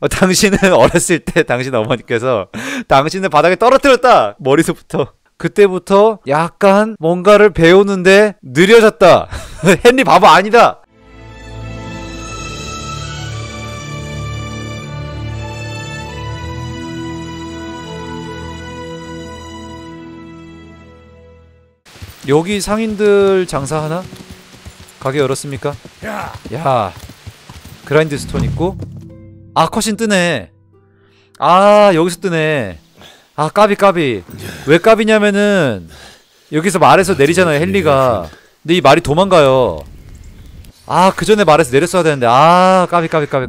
당신은 어렸을 때 당신 어머니께서 당신을 바닥에 떨어뜨렸다. 머리서부터. 그때부터 약간 뭔가를 배우는데 느려졌다. 헨리 바보 아니다. 여기 상인들 장사하나? 가게 열었습니까? 야, 그라인드 스톤 있고. 아, 컷신 뜨네. 아, 여기서 뜨네. 아, 까비. 왜 까비냐면은 여기서 말에서 내리잖아요, 헨리가. 근데 이 말이 도망가요. 아, 그 전에 말에서 내렸어야 되는데. 아, 까비.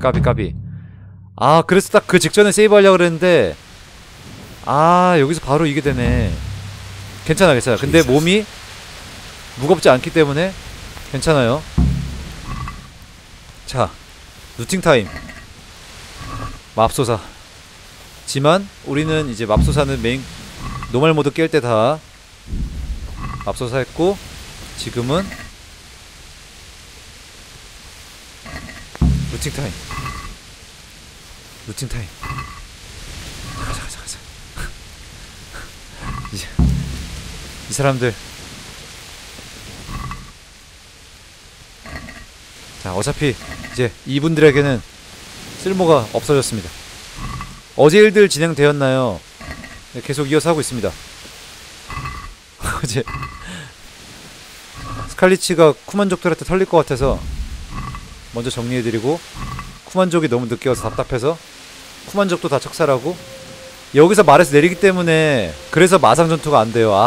아, 그래서 딱 그 직전에 세이브 하려고 그랬는데, 아, 여기서 바로 이게 되네. 괜찮아. 근데 몸이 무겁지 않기 때문에 괜찮아요. 자, 루팅 타임. 맙소사. 지만 우리는 이제 맙소사는 메인 노멀 모드 깰 때 다 맙소사 했고, 지금은 루팅 타임. 가자. 이제 이 사람들. 자, 어차피 이제 이분들에게는 쓸모가 없어졌습니다. 어제 일들 진행되었나요? 네, 계속 이어서 하고 있습니다. 어제 스칼리치가 쿠만족들한테 털릴 것 같아서 먼저 정리해드리고, 쿠만족이 너무 늦게 와서 답답해서 쿠만족도 다 척살하고, 여기서 말에서 내리기 때문에 그래서 마상 전투가 안 돼요.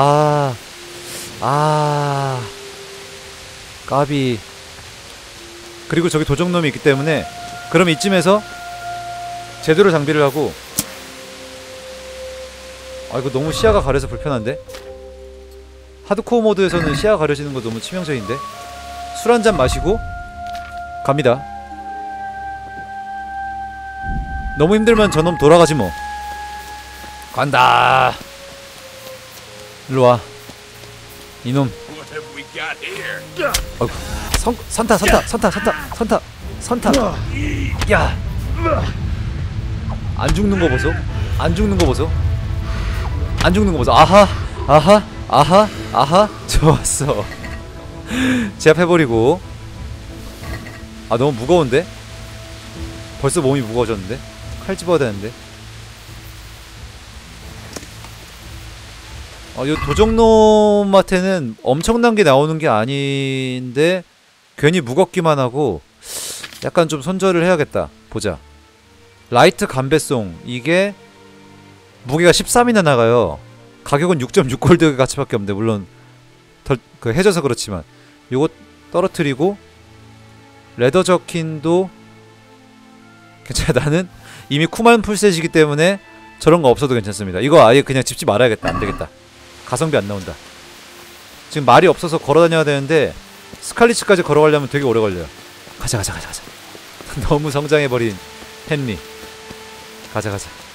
까비. 그리고 저기 도적놈이 있기 때문에, 그럼 이쯤에서 제대로 장비를 하고. 아, 이거 너무 시야가 가려서 불편한데? 하드코어 모드에서는 시야가 가려지는 거 너무 치명적인데? 술 한잔 마시고 갑니다. 너무 힘들면 저놈 돌아가지 뭐. 간다. 일로와 이놈. 어이구, 선타. 야, 안 죽는 거 보소. 아하. 좋았어. 제압해버리고. 아, 너무 무거운데? 벌써 몸이 무거워졌는데? 칼 집어야 되는데. 이 도적놈한테는 엄청난 게 나오는 게 아닌데 괜히 무겁기만 하고, 약간 좀 손절을 해야겠다. 보자. 라이트 감배송. 이게 무게가 13이나 나가요. 가격은 6.6골드 가치밖에 없는데, 물론 그 해져서 그렇지만. 요거 떨어뜨리고, 레더 저킨도 괜찮아. 나는 이미 쿠만 풀셋이기 때문에 저런 거 없어도 괜찮습니다. 이거 아예 그냥 집지 말아야겠다. 안 되겠다. 가성비 안 나온다. 지금 말이 없어서 걸어다녀야 되는데 스칼리츠까지 걸어가려면 되게 오래 걸려요. 가자. 너무 성장해버린 헨리. 가자.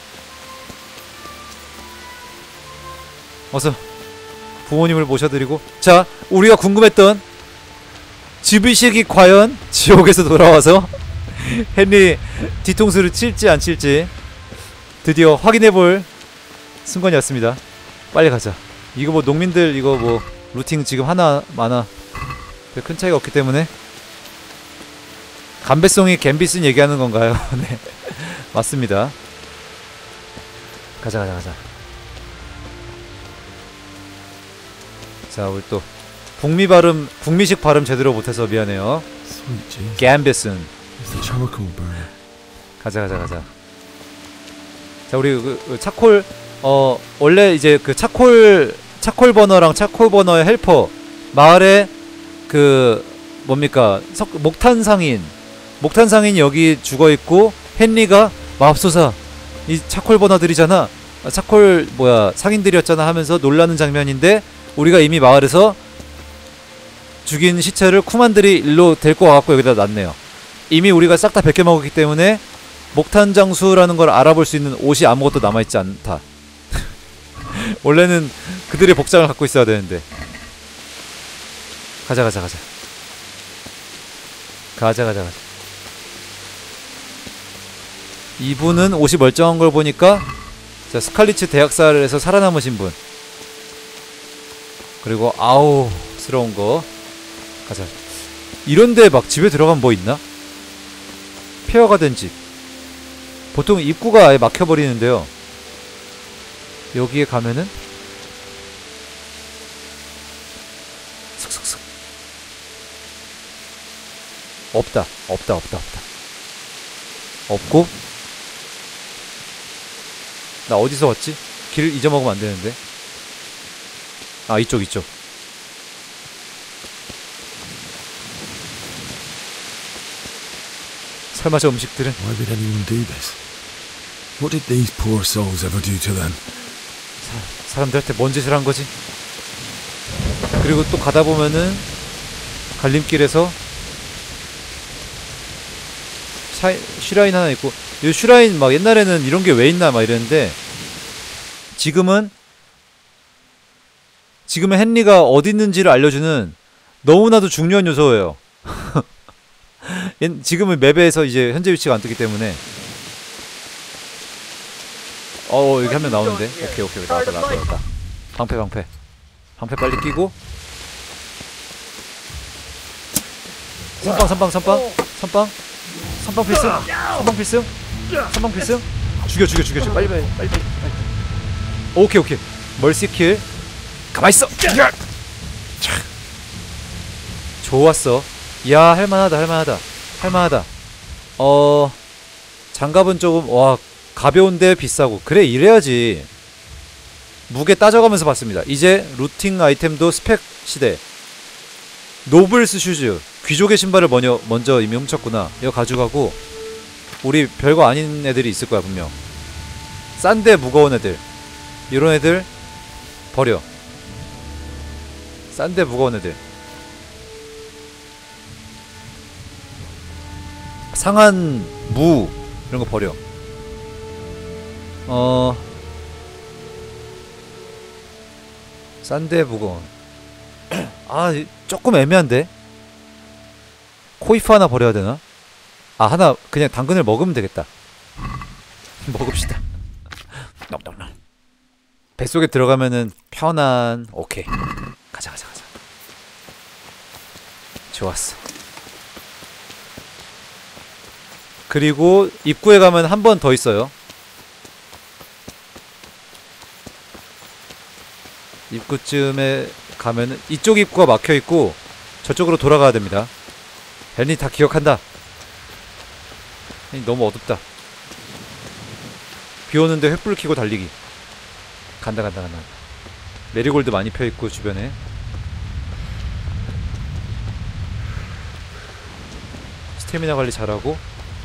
어서 부모님을 모셔드리고. 자, 우리가 궁금했던 지브식이 과연 지옥에서 돌아와서 헨리 뒤통수를 칠지 안 칠지 드디어 확인해볼 순간이었습니다. 빨리 가자. 이거 뭐 농민들 이거 뭐 루팅 지금 하나 많아. 큰 차이가 없기 때문에. 감배송이 갬빗은 얘기하는 건가요? 네, 맞습니다. 가자. 자, 우리 또 북미식 발음 제대로 못해서 미안해요. 갬빗은. 가자. 자, 우리 그 차콜, 원래 이제 그 차콜 버너랑 차콜 버너의 헬퍼, 마을에 그 뭡니까, 목탄 상인이 여기 죽어있고, 헨리가 맙소사 이 차콜 버너들이잖아, 차콜 상인들이었잖아 하면서 놀라는 장면인데, 우리가 이미 마을에서 죽인 시체를 쿠만들이 일로 데리고 와갖고 여기다 놨네요. 이미 우리가 싹 다 벗겨먹었기 때문에 목탄 장수라는 걸 알아볼 수 있는 옷이 아무것도 남아있지 않다. 원래는 그들의 복장을 갖고 있어야 되는데. 가자. 이분은 옷이 멀쩡한 걸 보니까 자, 스칼리츠 대학살에서 살아남으신 분. 그리고 아우스러운 거 가자. 이런데 막 집에 들어가면 뭐 있나? 폐허가 된 집. 보통 입구가 아예 막혀버리는데요. 여기에 가면은 슥슥슥 없다. 없고 나 어디서 왔지? 길 잊어먹으면 안 되는데. 아, 이쪽. 설마 저 음식들은 Why would anyone do this? What did these poor souls ever do to them? 사람들한테 뭔 짓을 한 거지? 그리고 또 가다 보면은 갈림길에서 슈라인 하나 있고, 이 슈라인 막 옛날에는 이런 게 왜 있나 막 이랬는데 지금은 헨리가 어디 있는지를 알려주는 너무나도 중요한 요소예요. 지금은 맵에서 이제 현재 위치가 안 뜨기 때문에. 여기 한 명 나오는데. 오케이 나왔다. 방패 빨리 끼고. 선빵 필승. 죽여. 빨리. 오케이. 멀시킬. 가만있어. 좋았어. 야, 할만하다. 장갑은 조금 가벼운데 비싸고. 그래, 이래야지. 무게 따져가면서 봤습니다. 이제 루팅 아이템도 스펙 시대. 노블스 슈즈, 귀족의 신발을 먼저 이미 훔쳤구나. 이거 가져가고. 우리 별거 아닌 애들이 있을 거야 분명. 싼데 무거운 애들, 이런 애들 버려. 싼데 무거운 애들. 상한 무 이런 거 버려. 싼데 무거운. 조금 애매한데. 코이프 하나 버려야 되나? 하나 그냥 당근을 먹으면 되겠다. 먹읍시다. 뱃속에 들어가면은 편안. 오케이. 가자. 좋았어. 그리고 입구에 가면 한 번 더 있어요. 입구쯤에 가면은 이쪽 입구가 막혀있고 저쪽으로 돌아가야 됩니다. 헨리 다 기억한다. 너무 어둡다. 비 오는데 횃불 켜고 달리기. 간다. 메리골드 많이 펴있고 주변에. 스태미나 관리 잘하고.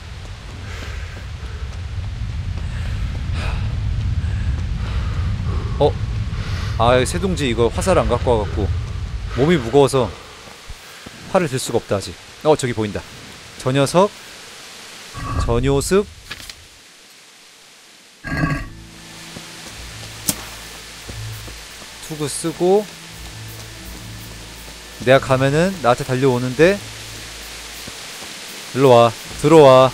새둥지 이거 화살 안 갖고 와갖고 몸이 무거워서 활을 들 수가 없다 아직. 저기 보인다. 저 녀석. 전요습. 투구 쓰고. 내가 가면은 나한테 달려오는데. 일로와. 들어와.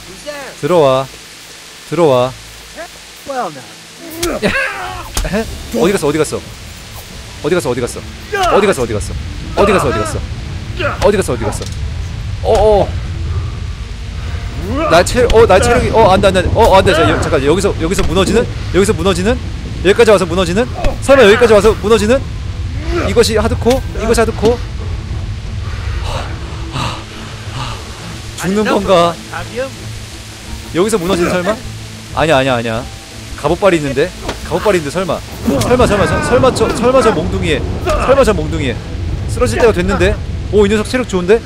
어디갔어? 나 체력이 안돼. 잠깐. 여기서 무너지는? 여기까지 와서 무너지는? 설마 여기까지 와서 무너지는? 이것이 하드코? 죽는 건가? 여기서 무너지는 설마? 아니야. 갑옷발이 있는데 설마 저 몽둥이에 쓰러질 때가 됐는데. 이 녀석 체력 좋은데?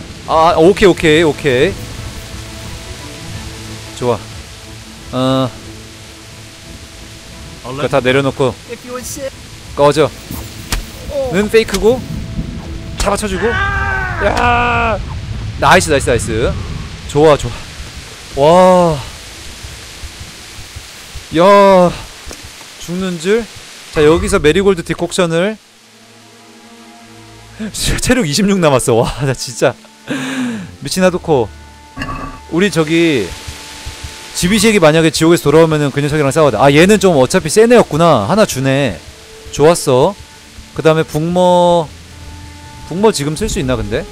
오케이. 좋아. 그거 다 내려놓고 꺼져. 는 페이크고 잡아쳐주고. 야, 나이스. 좋아. 와, 야, 죽는 줄. 자, 여기서 메리골드 디콕션을. 체력 26 남았어. 와, 나 진짜 미친 하드코. 우리 저기 지비식이 만약에 지옥에서 돌아오면은 그 녀석이랑 싸워야 돼. 아 얘는 좀 어차피 센 애였구나. 하나 주네. 좋았어. 그 다음에 북머 지금 쓸 수 있나 근데?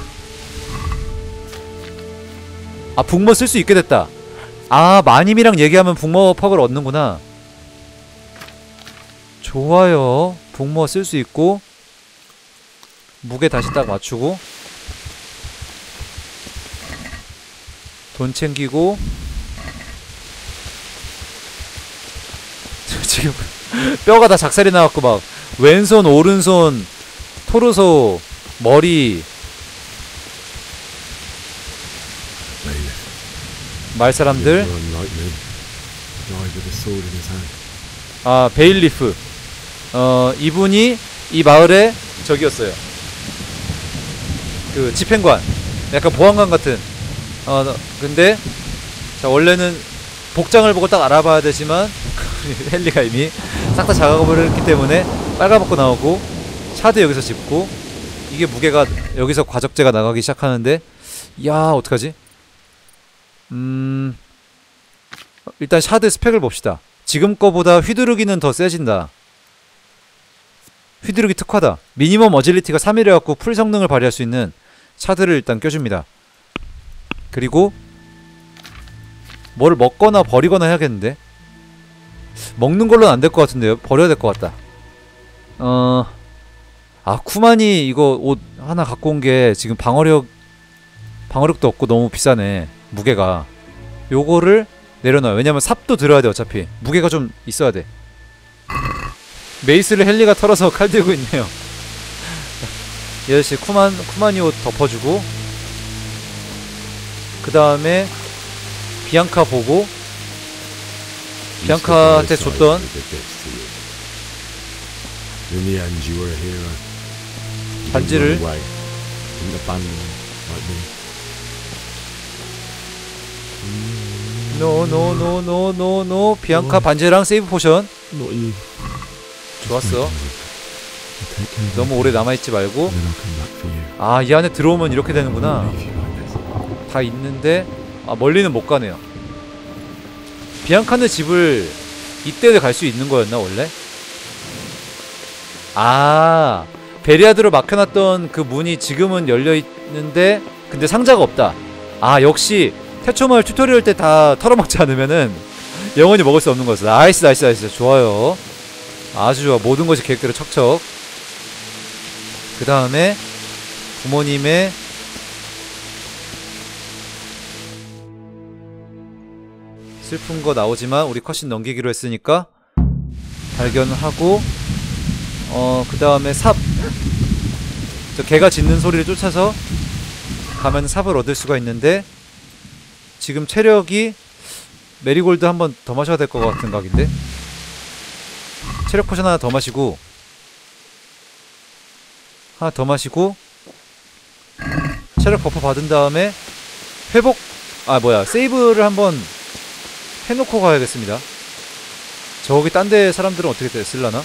아 북머 쓸 수 있게 됐다. 아 마님이랑 얘기하면 북머 퍽을 얻는구나. 좋아요. 북머 쓸 수 있고 무게 다시 딱 맞추고 돈 챙기고 지금 뼈가 다 작살이 나갖고 막 왼손 오른손 토르소 머리 말 사람들. 아 베일리프. 이분이 이 마을의 적이었어요. 그 집행관, 약간 보안관 같은. 근데 자 원래는 복장을 보고 딱 알아봐야 되지만 헨리가 이미 싹 다 작아버렸기 때문에 빨가벗고 나오고 샤드 여기서 짚고 이게 무게가 여기서 과적제가 나가기 시작하는데 야 어떡하지? 일단 샤드 스펙을 봅시다. 지금 거보다 휘두르기는 더 세진다. 휘두르기 특화다. 미니멈 어질리티가 3이래갖고 풀 성능을 발휘할 수 있는 샤드를 일단 껴줍니다. 그리고 뭘 먹거나 버리거나 해야겠는데? 먹는 걸로는 안 될 것 같은데요? 버려야 될 것 같다. 아 쿠만이 이거 옷 하나 갖고 온 게 지금 방어력도 없고 너무 비싸네. 무게가. 요거를 내려놔요. 왜냐면 삽도 들어야 돼. 어차피 무게가 좀 있어야 돼. 메이스를 헨리가 털어서 칼 들고 있네요. 이 아저씨 쿠만이 옷 덮어주고 그 다음에 비앙카 보고 비앙카한테 줬던 반지를 노 비앙카 반지랑 세이브 포션. 좋았어. 너무 오래 남아있지 말고. 아 이 안에 들어오면 이렇게 되는구나. 다 있는데 아 멀리는 못 가네요. 비앙카네 집을 이때 갈 수 있는 거였나 원래? 아 베리아드로 막혀놨던 그 문이 지금은 열려있는데 근데 상자가 없다. 아 역시 태초마을 튜토리얼 때 다 털어먹지 않으면은 영원히 먹을 수 없는 거였어. 나이스 좋아요. 아주 좋아. 모든 것이 계획대로 척척. 그 다음에 부모님의 슬픈 거 나오지만 우리 컷신 넘기기로 했으니까 발견하고 그 다음에 삽. 저 개가 짖는 소리를 쫓아서 가면 삽을 얻을 수가 있는데 지금 체력이 메리골드 한 번 더 마셔야 될 것 같은 각인데 체력 포션 하나 더 마시고 체력 버프 받은 다음에 회복 세이브를 한번 해놓고 가야겠습니다. 저기 딴 데 사람들은 어떻게 쓸라나?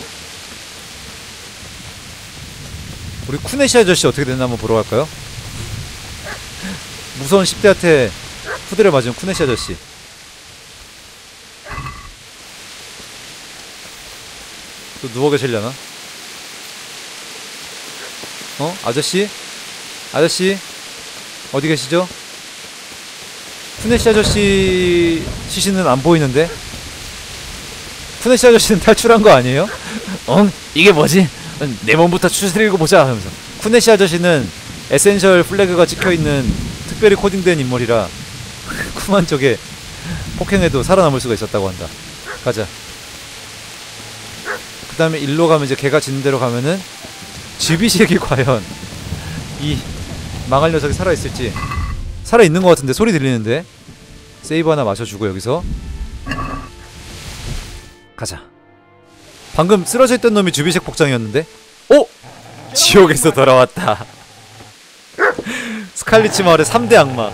우리 쿠네시 아저씨 어떻게 됐나 한번 보러 갈까요? 무서운 10대한테 후드를 맞은 쿠네시 아저씨. 또 누워 계실려나? 아저씨? 아저씨? 어디 계시죠? 쿠네시 아저씨 시신은 안 보이는데? 쿠네시 아저씨는 탈출한 거 아니에요? 이게 뭐지? 내 몸부터 추스리고 보자 하면서. 쿠네시 아저씨는 에센셜 플래그가 찍혀있는 특별히 코딩된 인물이라 쿠만 쪽에 폭행해도 살아남을 수가 있었다고 한다. 가자. 그 다음에 일로 가면 이제 걔가 짖는 대로 가면은 지비식이 과연 이 망할 녀석이 살아있을지. 살아있는 것 같은데 소리 들리는데. 세이브 하나 마셔주고 여기서 가자. 방금 쓰러져 있던 놈이 주비식 복장이었는데? 오! 지옥에서 돌아왔다. 스칼리치 마을의 3대 악마.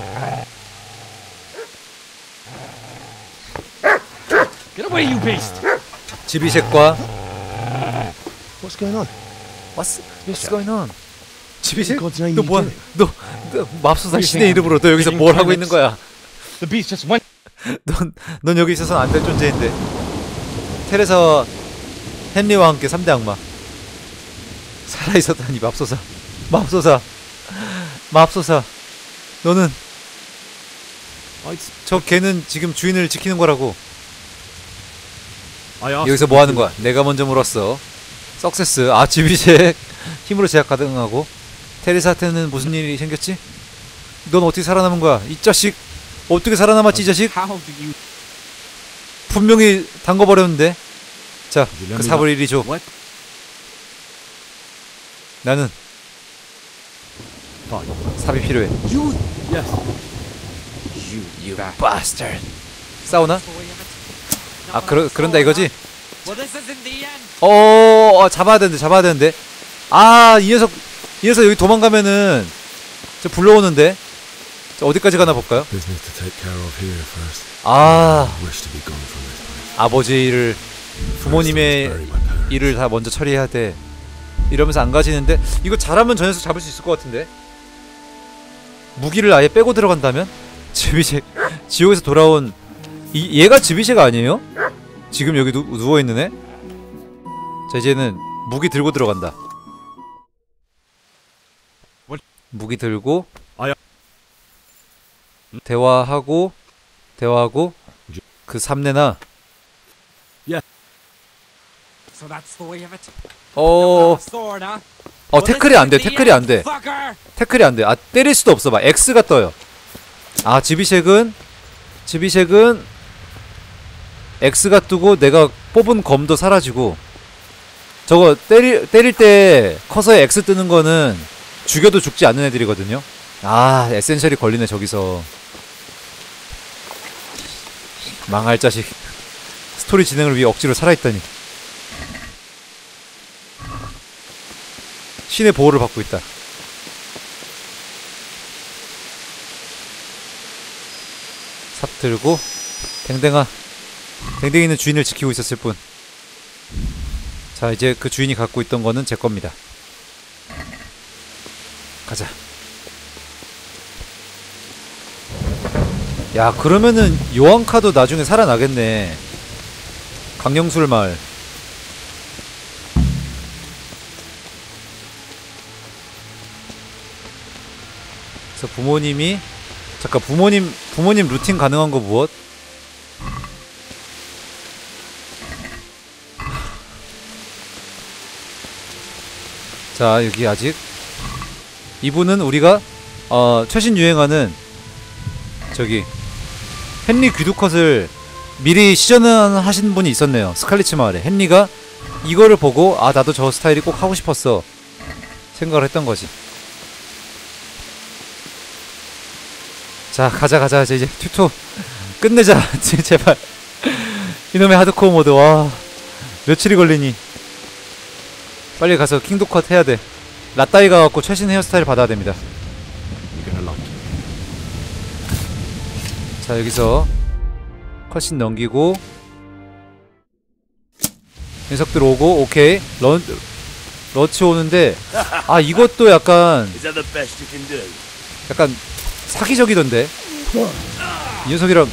Get away, you beast! 지비식과 What's going on? What's going on? 지비식? God's name 너 you 뭐야? 너 맙소사 신의 이름으로 너 여기서 뭘 하고 있는 거야? The beast just went. 넌 여기 있어서는 안 될 존재인데. 테레사와 헨리와 함께 3대 악마. 살아있었다니 맙소사. 맙소사. 맙소사. 너는 저 걔는 지금 주인을 지키는 거라고. 여기서 뭐 하는 거야? 내가 먼저 물었어. 석세스. 아, 지비잭 힘으로 제약 가능하고. 테레사한테는 무슨 일이 생겼지? 넌 어떻게 살아남은 거야? 이 자식 어떻게 살아남았지 이 자식? How do you? 분명히 담궈버렸는데. 자, 그 삽을 이리 줘. What? 나는 삽이 필요해. You. Yes. You bastard. 싸우나? 아, 그런다 이거지? Well, this isn't the end. 잡아야 되는데. 아, 이 녀석 여기 도망가면은 저 불러오는데. 자, 어디까지 가나 볼까요? Business to take care of here first. 아, Wish to be gone from this place. 아버지의 일을, 부모님의 Bury my parents. 일을 다 먼저 처리해야 돼. 이러면서 안 가지는데, 이거 잘하면 저 녀석 잡을 수 있을 것 같은데. 무기를 아예 빼고 들어간다면? 지옥에서 돌아온 얘가 지비셰가 아니에요? 지금 여기 누워있는 애? 자, 이제는 무기 들고 들어간다. 무기 들고 대화하고 그 삼내나. So that's the way of it. Sword, huh? 태클이 안 돼. 태클이 안 돼. Fucker. 태클이 안 돼. 아, 때릴 수도 없어. 막 X가 떠요. 아, 지비쉑은 X가 뜨고 내가 뽑은 검도 사라지고. 저거 때릴 때 커서에 X 뜨는 거는 죽여도 죽지 않는 애들이거든요. 아, 에센셜이 걸리네 저기서. 망할 자식. 스토리 진행을 위해 억지로 살아있다니. 신의 보호를 받고 있다. 삽 들고. 댕댕이는 주인을 지키고 있었을 뿐. 자, 이제 그 주인이 갖고 있던 거는 제 겁니다. 가자. 야, 그러면은 요한카도 나중에 살아나겠네. 강령술 마을. 그래서 부모님이 잠깐 부모님 루틴 가능한 거 무엇? 자, 여기 아직 이분은 우리가 최신 유행하는 저기 헨리 귀두컷을 미리 시전하신 분이 있었네요. 스칼리츠 마을에 헨리가 이거를 보고 아, 나도 저 스타일이 꼭 하고 싶었어 생각을 했던 거지. 자, 가자. 이제 튜토 끝내자. 제발. 이놈의 하드코어 모드. 와, 며칠이 걸리니. 빨리 가서 킹도컷 해야 돼. 라따이 가갖고 최신 헤어스타일 받아야 됩니다. 자, 여기서 컷신 넘기고 녀석들 오고. 오케이. 러치 오는데 아, 이것도 약간 사기적이던데. 이 녀석이랑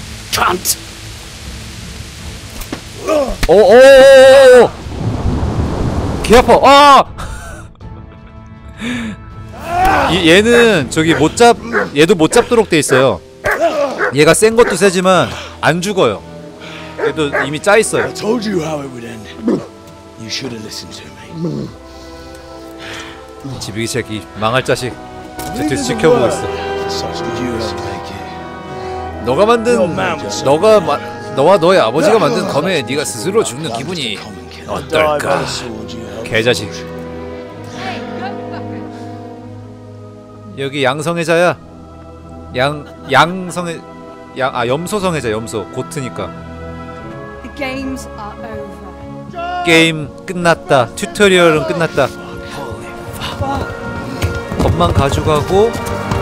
오오오오오 개 아파. 아! 얘는 저기 얘도 못 잡도록 돼 있어요. 얘가 센 것도 세지만 안 죽어요. 얘도 이미 짜 있어요. I told you how it would end. You should have listened to me. 지비기 새끼 망할 자식. 저 뒤에서 지켜보고 있어. Such good you helped make it. 너와 너의 아버지가 만든 검에 네가 스스로 죽는 기분이 어떨까? 개자식. 여기 양성애자야. 염소 성애자. 염소 고트니까. The games are over. 게임 끝났다. 튜토리얼은 끝났다. 검만 가져가고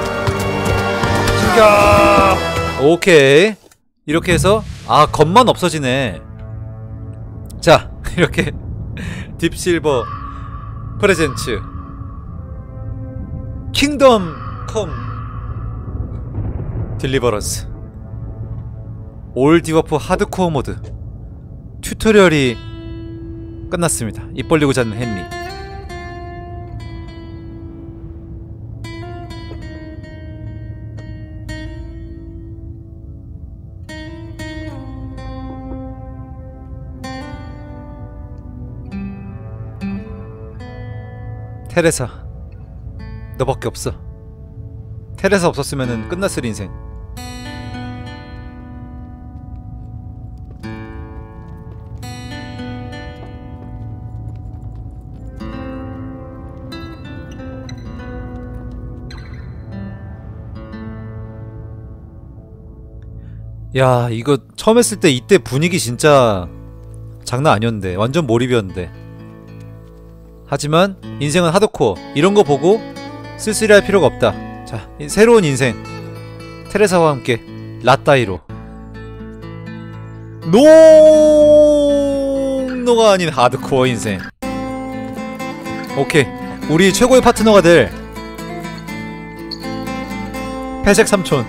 죽여. 오케이. 이렇게 해서 아, 검만 없어지네. 자, 이렇게 딥실버 프레젠츠 킹덤 컴 딜리버런스 올 디버프 하드코어 모드 튜토리얼이 끝났습니다. 입 벌리고 자는 헨리. 테레사, 너밖에 없어. 테레사 없었으면은 끝났을 인생. 야, 이거 처음 했을 때 이때 분위기 진짜 장난 아니었는데, 완전 몰입이었는데. 하지만 인생은 하드코어. 이런 거 보고 쓸쓸해할 필요가 없다. 자, 새로운 인생 테레사와 함께 라따이로 농노가 아닌 하드코어 인생. 오케이, 우리 최고의 파트너가 될 회색 삼촌.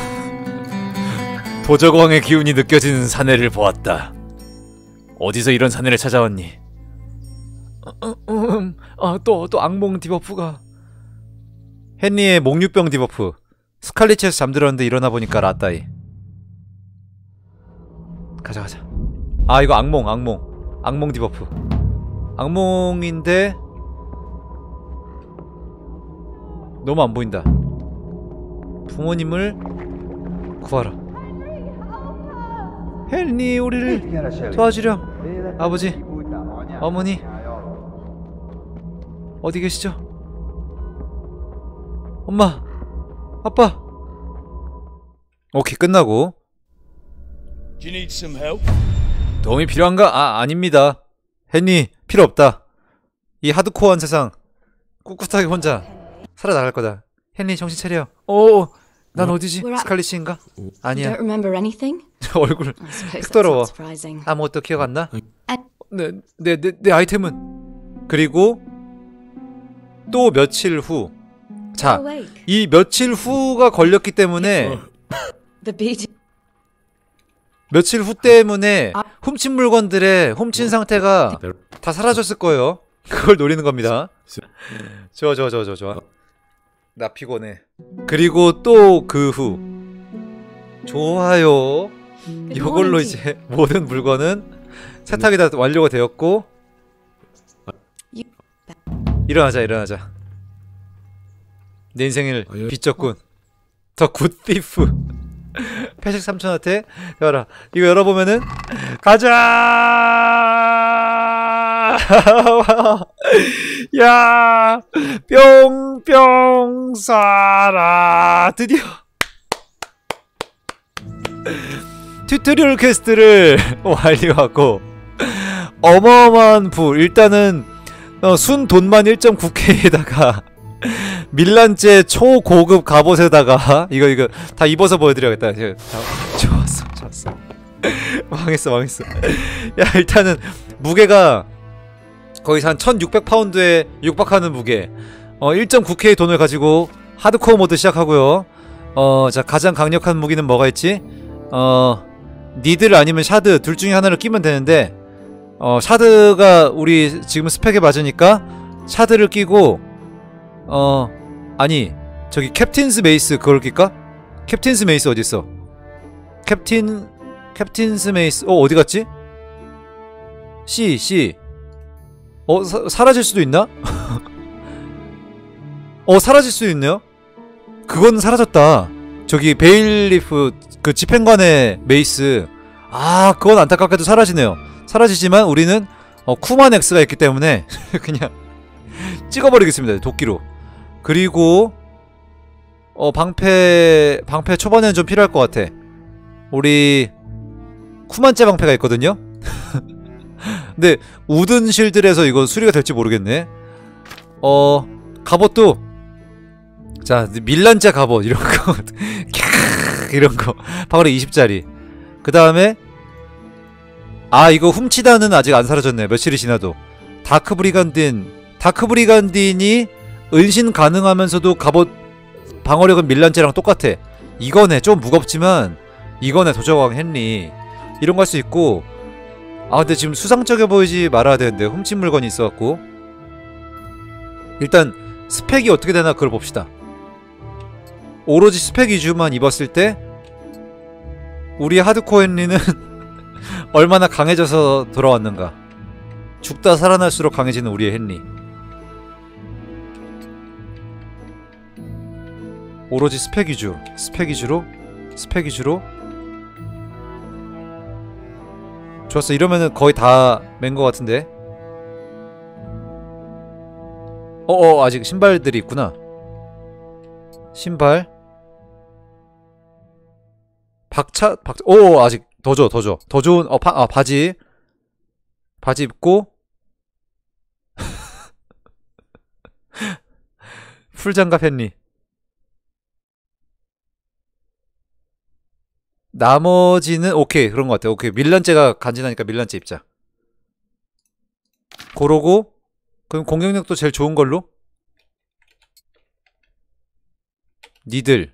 도적왕의 기운이 느껴지는 사내를 보았다. 어디서 이런 사내를 찾아왔니? 또 악몽 디버프가. 헨리의 목류병 디버프. 스칼리치에서 잠들었는데 일어나 보니까 라따이. 가자. 아, 이거 악몽 디버프. 악몽인데 너무 안 보인다. 부모님을 구하라. 헨리, 우리를 도와주렴. 아버지, 어머니, 어디 계시죠? 엄마, 아빠. 오케이, 끝나고. Do you need some help? 도움이 필요한가? 아닙니다. 헨리, 필요 없다. 이 하드코어한 세상 꿋꿋하게 혼자 살아나갈 거다. 헨리, 정신 차려. 난 어디지? 스칼리시인가? 아니야. Don't remember anything? 얼굴 I suppose 흑 that's 더러워. not surprising. 아무것도 기억 안 나? 내 아이템은? 그리고 또 며칠 후. 자, Awake. 이 며칠 후가 걸렸기 때문에 The beat. 며칠 후 때문에 훔친 물건들의 훔친 상태가 다 사라졌을 거예요. 그걸 노리는 겁니다. 좋아. 나 피곤해. 그리고 또 그 후. 좋아요. 이걸로 이제 모든 물건은 세탁이 다 완료가 되었고. 일어나자. 내 인생을 빚졌군. 더 굿티프. 패식 삼촌한테 열어. 이거 열어보면은 가자. 야, 뿅뿅 쏴라. 드디어 튜토리얼 퀘스트를 완료하고 어마어마한 부. 일단은 순 돈만 1.9K에다가 밀란제 초고급 갑옷에다가 이거 다 입어서 보여드려야겠다. 좋았어. 망했어. 야, 일단은 무게가 거의 한 1600파운드에 육박하는 무게. 1.9K 돈을 가지고 하드코어 모드 시작하고요. 자, 가장 강력한 무기는 뭐가 있지? 니들 아니면 샤드 둘 중에 하나를 끼면 되는데 샤드가 우리 지금 스펙에 맞으니까 샤드를 끼고 아니 저기 캡틴스 메이스 그걸 낄까? 캡틴스 메이스 어딨어? 캡틴스 메이스 어디 갔지? C 사라질 수도 있나? 사라질 수도 있네요? 그건 사라졌다. 저기 베일리프 그 집행관의 메이스. 그건 안타깝게도 사라지네요. 사라지지만 우리는 쿠만 X가 있기 때문에 그냥 찍어버리겠습니다. 도끼로. 그리고 방패 초반에는 좀 필요할 것 같아. 우리 쿠만째 방패가 있거든요? 근데 우든 실드에서 이거 수리가 될지 모르겠네. 갑옷도 자 밀란자 갑옷 이런거 이런거 방어력 20짜리. 그 다음에 이거 훔치다는 아직 안 사라졌네. 며칠이 지나도. 다크 브리간딘이 은신 가능하면서도 갑옷 방어력은 밀란제랑 똑같아. 이거네. 좀 무겁지만 이거네 도적왕 헨리. 이런 거 할 수 있고. 아 근데 지금 수상쩍어 보이지 말아야 되는데 훔친 물건이 있어갖고. 일단 스펙이 어떻게 되나 그걸 봅시다. 오로지 스펙 위주만 입었을 때 우리 하드코어 헨리는 얼마나 강해져서 돌아왔는가. 죽다 살아날수록 강해지는 우리의 헨리. 오로지 스펙 위주. 스펙 위주로. 스펙 위주로. 좋았어. 이러면은 거의 다 맨 거 같은데. 아직 신발들이 있구나. 신발. 아직 더 줘. 더 좋은 바지. 바지 입고 풀장갑 헨리. 나머지는 오케이 그런 것 같아. 오케이 밀란제가 간지나니까 밀란제 입자. 고르고 그럼 공격력도 제일 좋은 걸로. 니들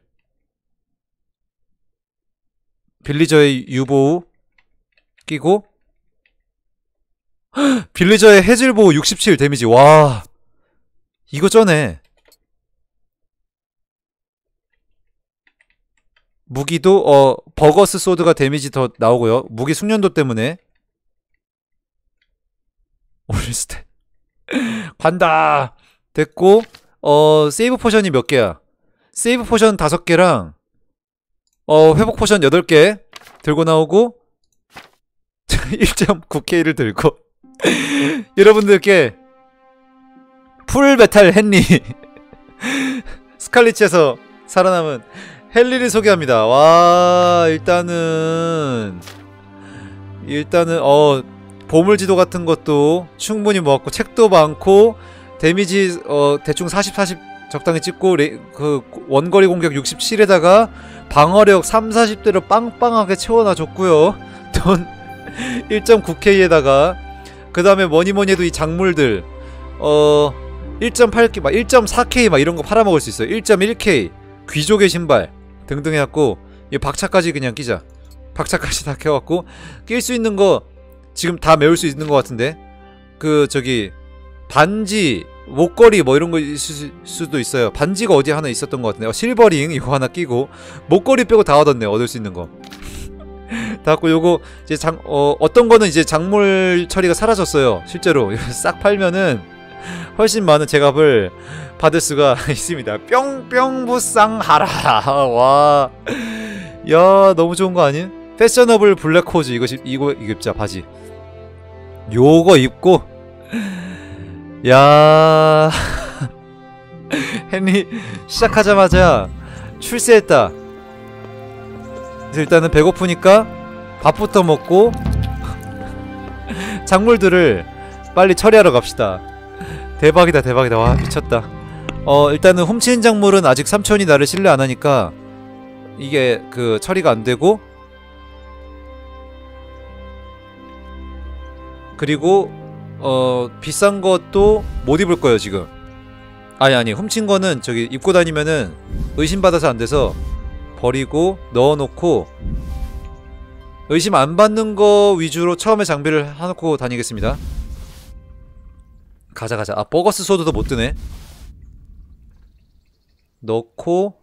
빌리저의 유보우 끼고 빌리저의 해질보우 67 데미지. 와 이거 쩌네. 무기도 버거스 소드가 데미지 더 나오고요. 무기 숙련도 때문에. 올릴 때 간다. 됐고 세이브 포션이 몇 개야? 세이브 포션 5개랑 회복 포션 8개 들고 나오고 1.9K를 들고 여러분들께 풀메탈 헨리 스칼리치에서 살아남은 헨리를 소개합니다. 와 일단은 보물지도 같은 것도 충분히 모았고 책도 많고 데미지 대충 40 적당히 찍고 그 원거리 공격 67에다가 방어력 30-40대로 빵빵하게 채워놔줬고요. 돈 1.9K에다가 그 다음에 뭐니뭐니해도 이 작물들 1.8K 막 1.4K 막 이런거 팔아먹을 수 있어요. 1.1K 귀족의 신발 등등 해갖고 이 박차까지 그냥 끼자. 박차까지 다 켜갖고 낄 수 있는 거 지금 다 메울 수 있는 것 같은데. 그 저기 반지 목걸이 뭐 이런 거 있을 수도 있어요. 반지가 어디 하나 있었던 것 같은데. 실버링 이거 하나 끼고 목걸이 빼고 다 얻었네. 얻을 수 있는 거 다 갖고 요거 이제 어떤 거는 이제 작물 처리가 사라졌어요. 실제로 싹 팔면은 훨씬 많은 제값을 받을 수가 있습니다. 뿅뿅 부상하라. 와, 야 너무 좋은 거 아니? 패셔너블 블랙 호즈 이거 입자. 바지 요거 입고 야 헨리 시작하자마자 출세했다. 그래서 일단은 배고프니까 밥부터 먹고 작물들을 빨리 처리하러 갑시다. 대박이다 대박이다. 와 미쳤다. 일단은 훔치는 작물은 아직 삼촌이 나를 신뢰 안하니까 이게 그 처리가 안되고, 그리고 비싼 것도 못 입을 거예요 지금. 아니 훔친 거는 저기 입고 다니면은 의심받아서 안 돼서 버리고 넣어놓고 의심 안 받는 거 위주로 처음에 장비를 해놓고 다니겠습니다. 가자. 아 버거스 소드도 못 드네. 넣고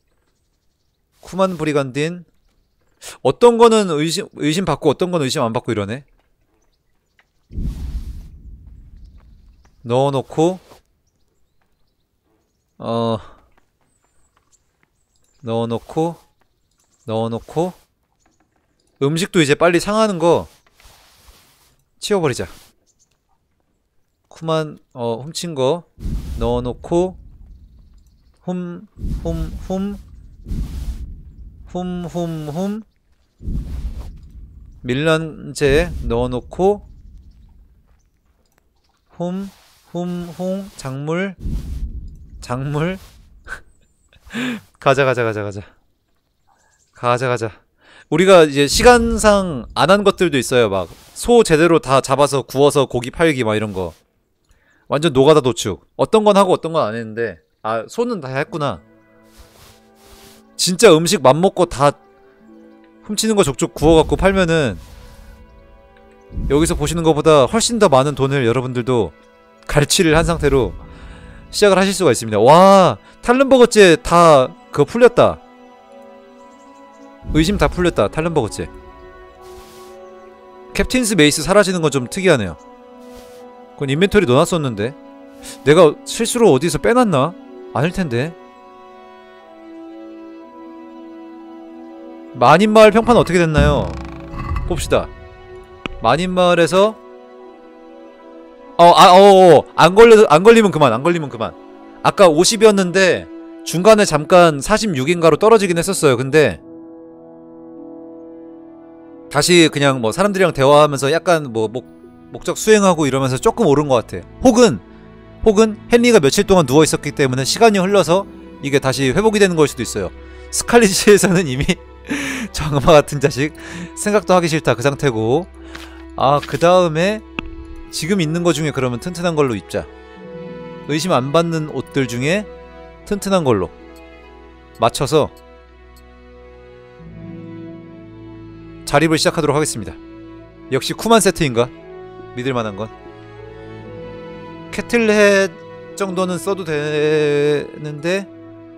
쿠만 브리간딘 어떤 거는 의심 받고 어떤 거는 의심 안 받고 이러네. 넣어놓고 넣어놓고 음식도 이제 빨리 상하는 거 치워버리자. 쿠만 훔친 거 넣어놓고 훔 밀란제 넣어놓고 작물 가자. 우리가 이제 시간상 안 한 것들도 있어요. 막 소 제대로 다 잡아서 구워서 고기 팔기 막 이런 거. 완전 노가다 도축. 어떤 건 하고 어떤 건 안 했는데, 소는 다 했구나. 진짜 음식 맘먹고 다 훔치는 거 족족 구워갖고 팔면은 여기서 보시는 것보다 훨씬 더 많은 돈을 여러분들도 갈취를 한 상태로 시작을 하실 수가 있습니다. 와, 탈른버거째 다 그거 풀렸다. 의심 다 풀렸다. 탈른버거째. 캡틴스 메이스 사라지는 건 좀 특이하네요. 그건 인벤토리 넣어놨었는데 내가 실수로 어디서 빼놨나? 아닐텐데. 만인마을 평판 어떻게 됐나요? 봅시다. 만인마을에서 안 걸리면 그만. 아까 50이었는데 중간에 잠깐 46인가로 떨어지긴 했었어요. 근데 다시 그냥 뭐 사람들이랑 대화하면서 약간 뭐 목적 수행하고 이러면서 조금 오른 것 같아. 혹은 헨리가 며칠 동안 누워있었기 때문에 시간이 흘러서 이게 다시 회복이 되는 걸 수도 있어요. 스칼리지에서는 이미 저 악마 같은 자식 생각도 하기 싫다 그 상태고. 아, 그 다음에 지금 있는 거 중에 그러면 튼튼한 걸로 입자. 의심 안 받는 옷들 중에 튼튼한 걸로 맞춰서 자립을 시작하도록 하겠습니다. 역시 쿠만 세트인가? 믿을만한 건 캐틀헤드 정도는 써도 되는데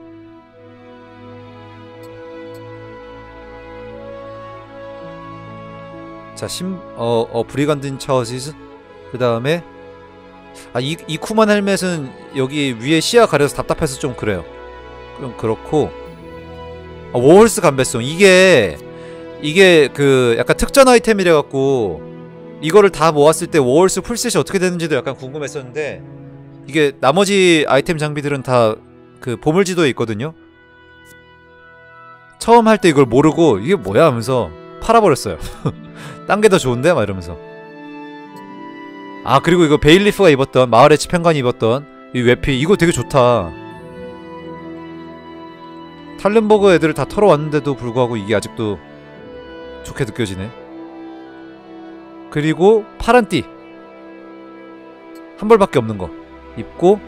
자, 브리간딘 처지스. 그 다음에 이 쿠만 헬멧은 여기 위에 시야 가려서 답답해서 좀 그래요. 그럼 그렇고 워홀스 감배송 이게 그 약간 특전 아이템이래갖고 이거를 다 모았을 때 워홀스 풀셋이 어떻게 되는지도 약간 궁금했었는데 이게 나머지 아이템 장비들은 다 그 보물지도에 있거든요. 처음 할 때 이걸 모르고 이게 뭐야 하면서 팔아버렸어요. 딴 게 더 좋은데? 막 이러면서. 아, 그리고 이거 베일리프가 입었던, 마을의 지평관이 입었던 이 외피 이거 되게 좋다. 탈른버그 애들을 다 털어왔는데도 불구하고 이게 아직도 좋게 느껴지네. 그리고 파란 띠 한 벌밖에 없는 거 입고.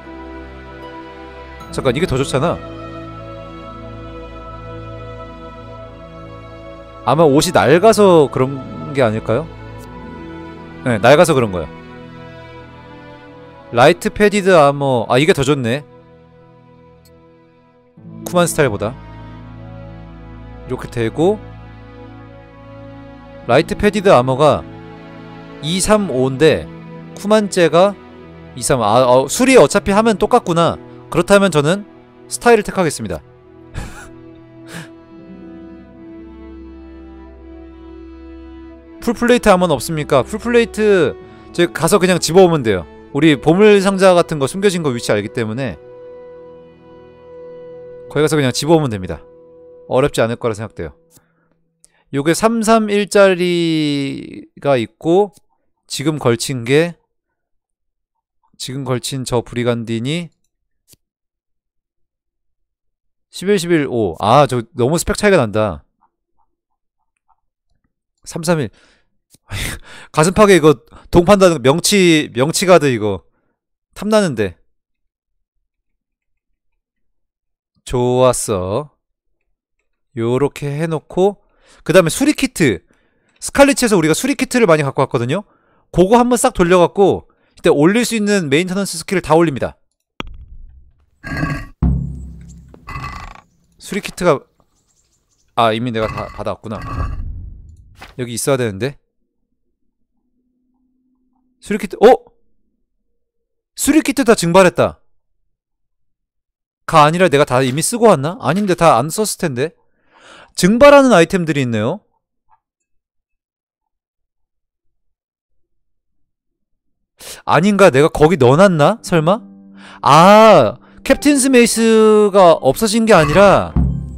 잠깐, 이게 더 좋잖아. 아마 옷이 낡아서 그런 게 아닐까요? 네, 낡아서 그런 거야. 라이트 패디드 아머. 아, 이게 더 좋네. 쿠만 스타일보다. 이렇게 되고 라이트 패디드 아머가 235인데 쿠만째가 235. 술이 어차피 하면 똑같구나. 그렇다면 저는 스타일을 택하겠습니다. 풀플레이트 아머는 없습니까? 풀플레이트 저기 가서 그냥 집어오면 돼요. 우리 보물상자 같은 거 숨겨진 거 위치 알기 때문에 거기 가서 그냥 집어오면 됩니다. 어렵지 않을 거라 생각돼요. 요게 331짜리가 있고 지금 걸친 저 브리간딘이 11, 5. 아, 저 너무 스펙 차이가 난다. 331. 가슴팍에 이거 동판다는 명치 가드 이거 탐나는데. 좋았어. 요렇게 해놓고 그 다음에 수리키트. 스칼리치에서 우리가 수리키트를 많이 갖고 왔거든요. 그거 한번 싹 돌려갖고 이때 올릴 수 있는 메인터넌스 스킬을 다 올립니다. 수리키트가 이미 내가 다 받아왔구나. 여기 있어야 되는데. 수리키트. 수리키트 다 증발했다. 가 아니라 내가 다 이미 쓰고 왔나? 아닌데 다 안 썼을 텐데. 증발하는 아이템들이 있네요. 아닌가? 내가 거기 넣어놨나? 설마? 아, 캡틴스 메이스가 없어진 게 아니라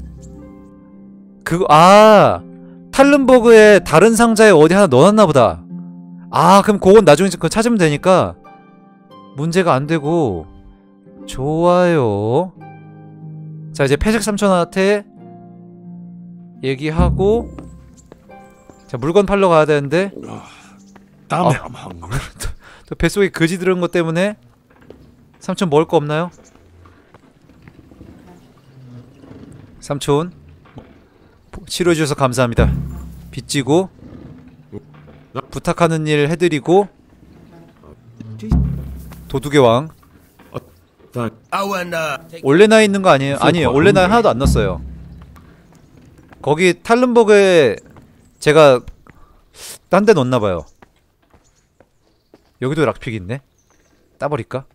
탈른버그의 다른 상자에 어디 하나 넣어놨나 보다. 아, 그럼 그건 나중에 그거 찾으면 되니까 문제가 안 되고. 좋아요. 자, 이제 패색 삼촌한테 얘기하고 자, 물건 팔러 가야 되는데 Damn it, I'm hungry. 또 뱃속에 거지 들은 것 때문에 삼촌 먹을 거 없나요? 삼촌 치료해주셔서 감사합니다. 빚지고 부탁하는 일 해드리고 도둑의 왕. Oh, and 올레나에 있는 거 아니에요? 아니에요. 올레나에 하나도 안 넣었어요. 거기 탈른버그에 제가 딴 데 넣었나봐요. 여기도 락픽 있네. 따버릴까?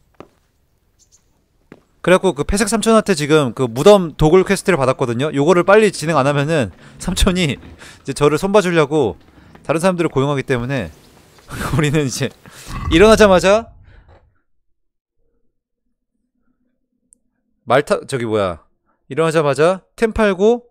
그래갖고 그 패색 삼촌한테 지금 그 무덤 도굴 퀘스트를 받았거든요. 요거를 빨리 진행 안 하면은 삼촌이 이제 저를 손봐주려고 다른 사람들을 고용하기 때문에 우리는 이제 일어나자마자 저기 뭐야, 일어나자마자 템 팔고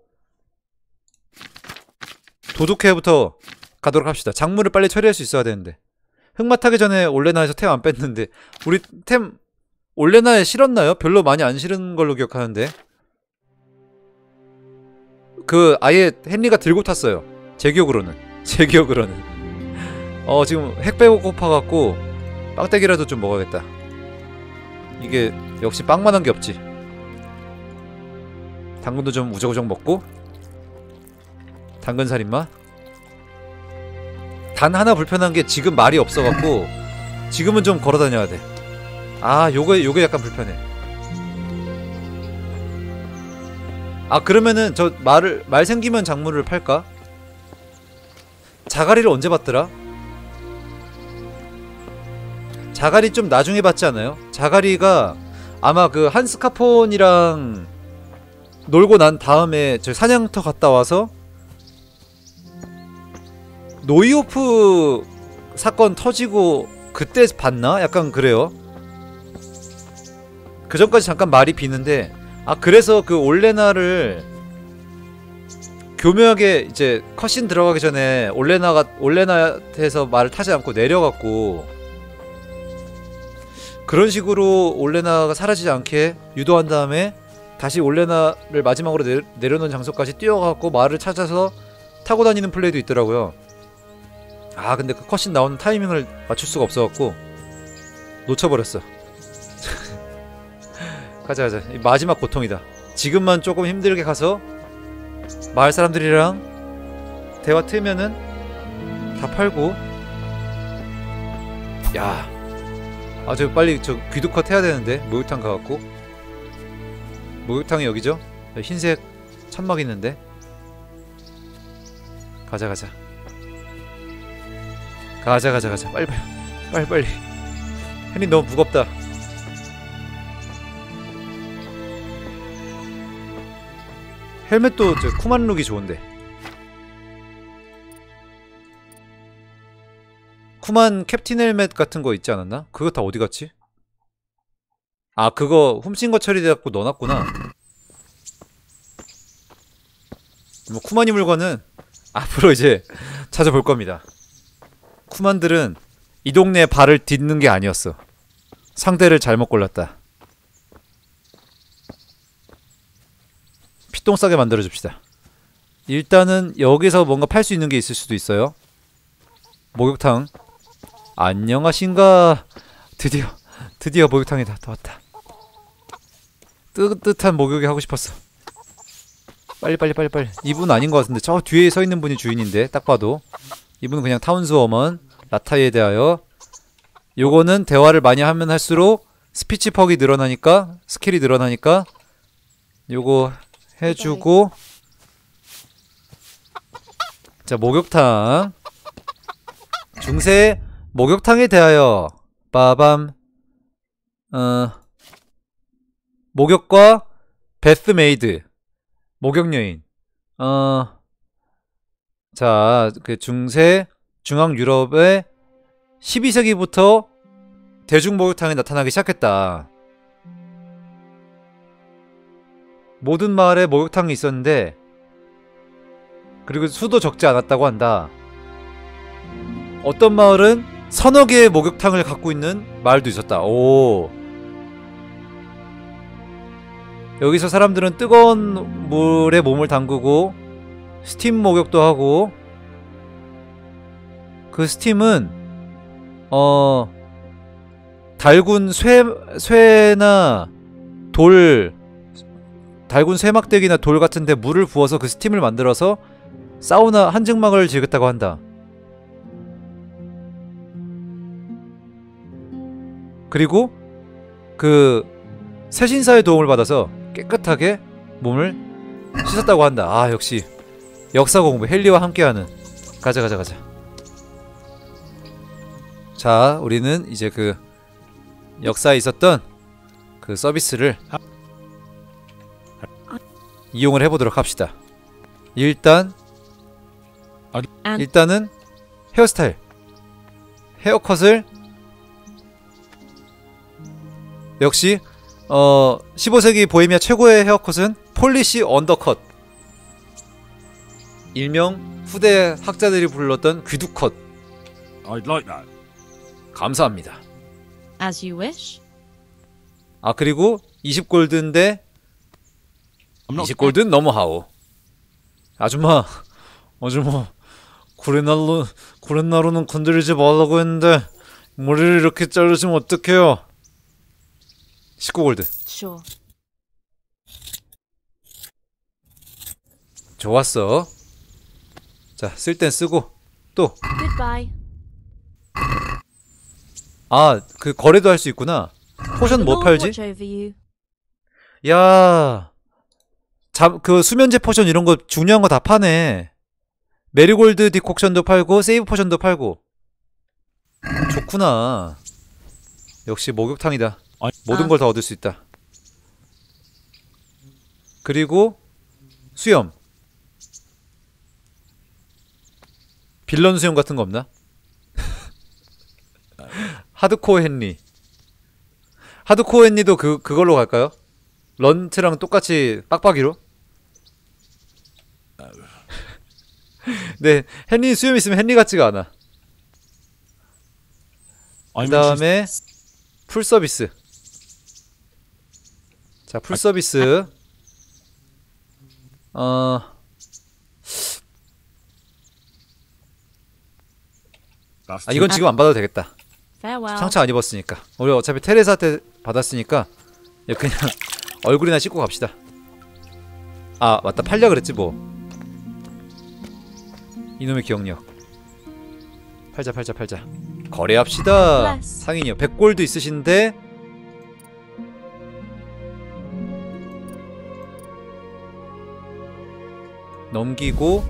도둑회부터 가도록 합시다. 작물을 빨리 처리할 수 있어야 되는데 흑마 타기 전에 올레나에서 템 안 뺐는데 우리 템 올레나에 실었나요? 별로 많이 안 실은 걸로 기억하는데 그 아예 헨리가 들고 탔어요. 제 기억으로는 지금 핵 빼고 고파갖고 빵떼기라도 좀 먹어야겠다. 이게 역시 빵만한 게 없지. 당근도 좀 우적우적 먹고 당근살인마. 단 하나 불편한 게 지금 말이 없어갖고 지금은 좀 걸어다녀야 돼. 아, 요게 약간 불편해. 아, 그러면은 저 말 생기면 작물을 팔까? 자가리를 언제 받더라? 자가리 좀 나중에 받지 않아요? 자가리가 아마 그 한스카폰이랑 놀고 난 다음에 저 사냥터 갔다 와서 노이오프 사건 터지고 그때 봤나? 약간 그래요. 그 전까지 잠깐 말이 비는데, 아, 그래서 그 올레나를 교묘하게 이제 컷신 들어가기 전에 올레나한테서 말을 타지 않고 내려갔고 그런 식으로 올레나가 사라지지 않게 유도한 다음에 다시 올레나를 마지막으로 내려놓은 장소까지 뛰어가고 말을 찾아서 타고 다니는 플레이도 있더라고요. 아, 근데 그 컷신 나오는 타이밍을 맞출 수가 없어갖고 놓쳐버렸어. 가자. 이 마지막 고통이다. 지금만 조금 힘들게 가서 마을 사람들이랑 대화 트면은 다 팔고. 야, 아, 저 빨리 저 귀두컷 해야 되는데. 목욕탕 가갖고. 목욕탕이 여기죠? 흰색 천막 있는데. 가자. 빨리. henry 너무 무겁다. 헬멧도 저 쿠만 룩이 좋은데. 쿠만 캡틴 헬멧 같은 거 있지 않았나? 그거 다 어디 갔지? 아, 그거 훔친 거 처리돼갖고 넣어놨구나. 뭐 쿠만이 물건은 앞으로 이제 찾아볼 겁니다. 쿠만들은 이 동네에 발을 딛는 게 아니었어. 상대를 잘못 골랐다. 피똥 싸게 만들어줍시다. 일단은 여기서 뭔가 팔 수 있는 게 있을 수도 있어요. 목욕탕. 안녕하신가. 드디어 목욕탕이다. 다 왔다. 뜨뜻한 목욕이 하고 싶었어. 빨리. 이분 아닌 것 같은데 저 뒤에 서 있는 분이 주인인데 딱 봐도 이분은 그냥 타운스워먼. 라타이에 대하여. 요거는 대화를 많이 하면 할수록 스피치 퍽이 늘어나니까, 스킬이 늘어나니까 요거 해주고. 자, 목욕탕. 중세 목욕탕에 대하여. 빠밤. 목욕과 베스메이드. 목욕여인. 자, 그 중세 중앙 유럽의 12세기부터 대중 목욕탕이 나타나기 시작했다. 모든 마을에 목욕탕이 있었는데 그리고 수도 적지 않았다고 한다. 어떤 마을은 서너 개의 목욕탕을 갖고 있는 마을도 있었다. 오. 여기서 사람들은 뜨거운 물에 몸을 담그고 스팀 목욕도 하고, 그 스팀은 달군 쇠나 돌 달군 쇠막대기나 돌 같은데 물을 부어서 그 스팀을 만들어서 사우나 한증막을 지겠다고 한다. 그리고 그 세신사의 도움을 받아서 깨끗하게 몸을 씻었다고 한다. 아, 역시 역사 공부 헨리와 함께하는. 가자. 자, 우리는 이제 그 역사에 있었던 그 서비스를 이용을 해보도록 합시다. 일단은 헤어스타일, 헤어컷을 역시 15세기 보헤미아 최고의 헤어컷은 폴리시 언더컷, 일명 후대 학자들이 불렀던 귀두컷. I'd like that. 감사합니다. As you wish. 아, 그리고 20골드인데 20골드는 너무하오. 아줌마 구레나루는 건드리지 말라고 했는데 머리를 이렇게 자르시면 어떡해요. 19골드. Sure. 좋았어. 자, 쓸 땐 쓰고. 또 Goodbye. 아, 그 거래도 할 수 있구나. 포션 뭐 팔지? Watch over you. 야, 그 수면제 포션 이런 거 중요한 거 다 파네. 메리골드 디콕션도 팔고 세이브 포션도 팔고. 좋구나. 역시 목욕탕이다. 모든 걸 다 얻을 수 있다. 그리고 수염. 빌런 수염 같은 거 없나? 하드코어 헨리. 하드코어 헨리도 그걸로 갈까요? 런트랑 똑같이 빡빡이로? 네, 헨리 수염 있으면 헨리 같지가 않아. 그 다음에 풀 서비스. 자, 풀 서비스. 이건 지금 안 받아도 되겠다. Farewell. 상처 안 입었으니까. 우리 어차피 테레사한테 받았으니까 그냥 얼굴이나 씻고 갑시다. 아, 맞다. 팔려 그랬지 뭐. 이놈의 기억력. 팔자. 거래합시다. 상인이요. 100골드 있으신데 넘기고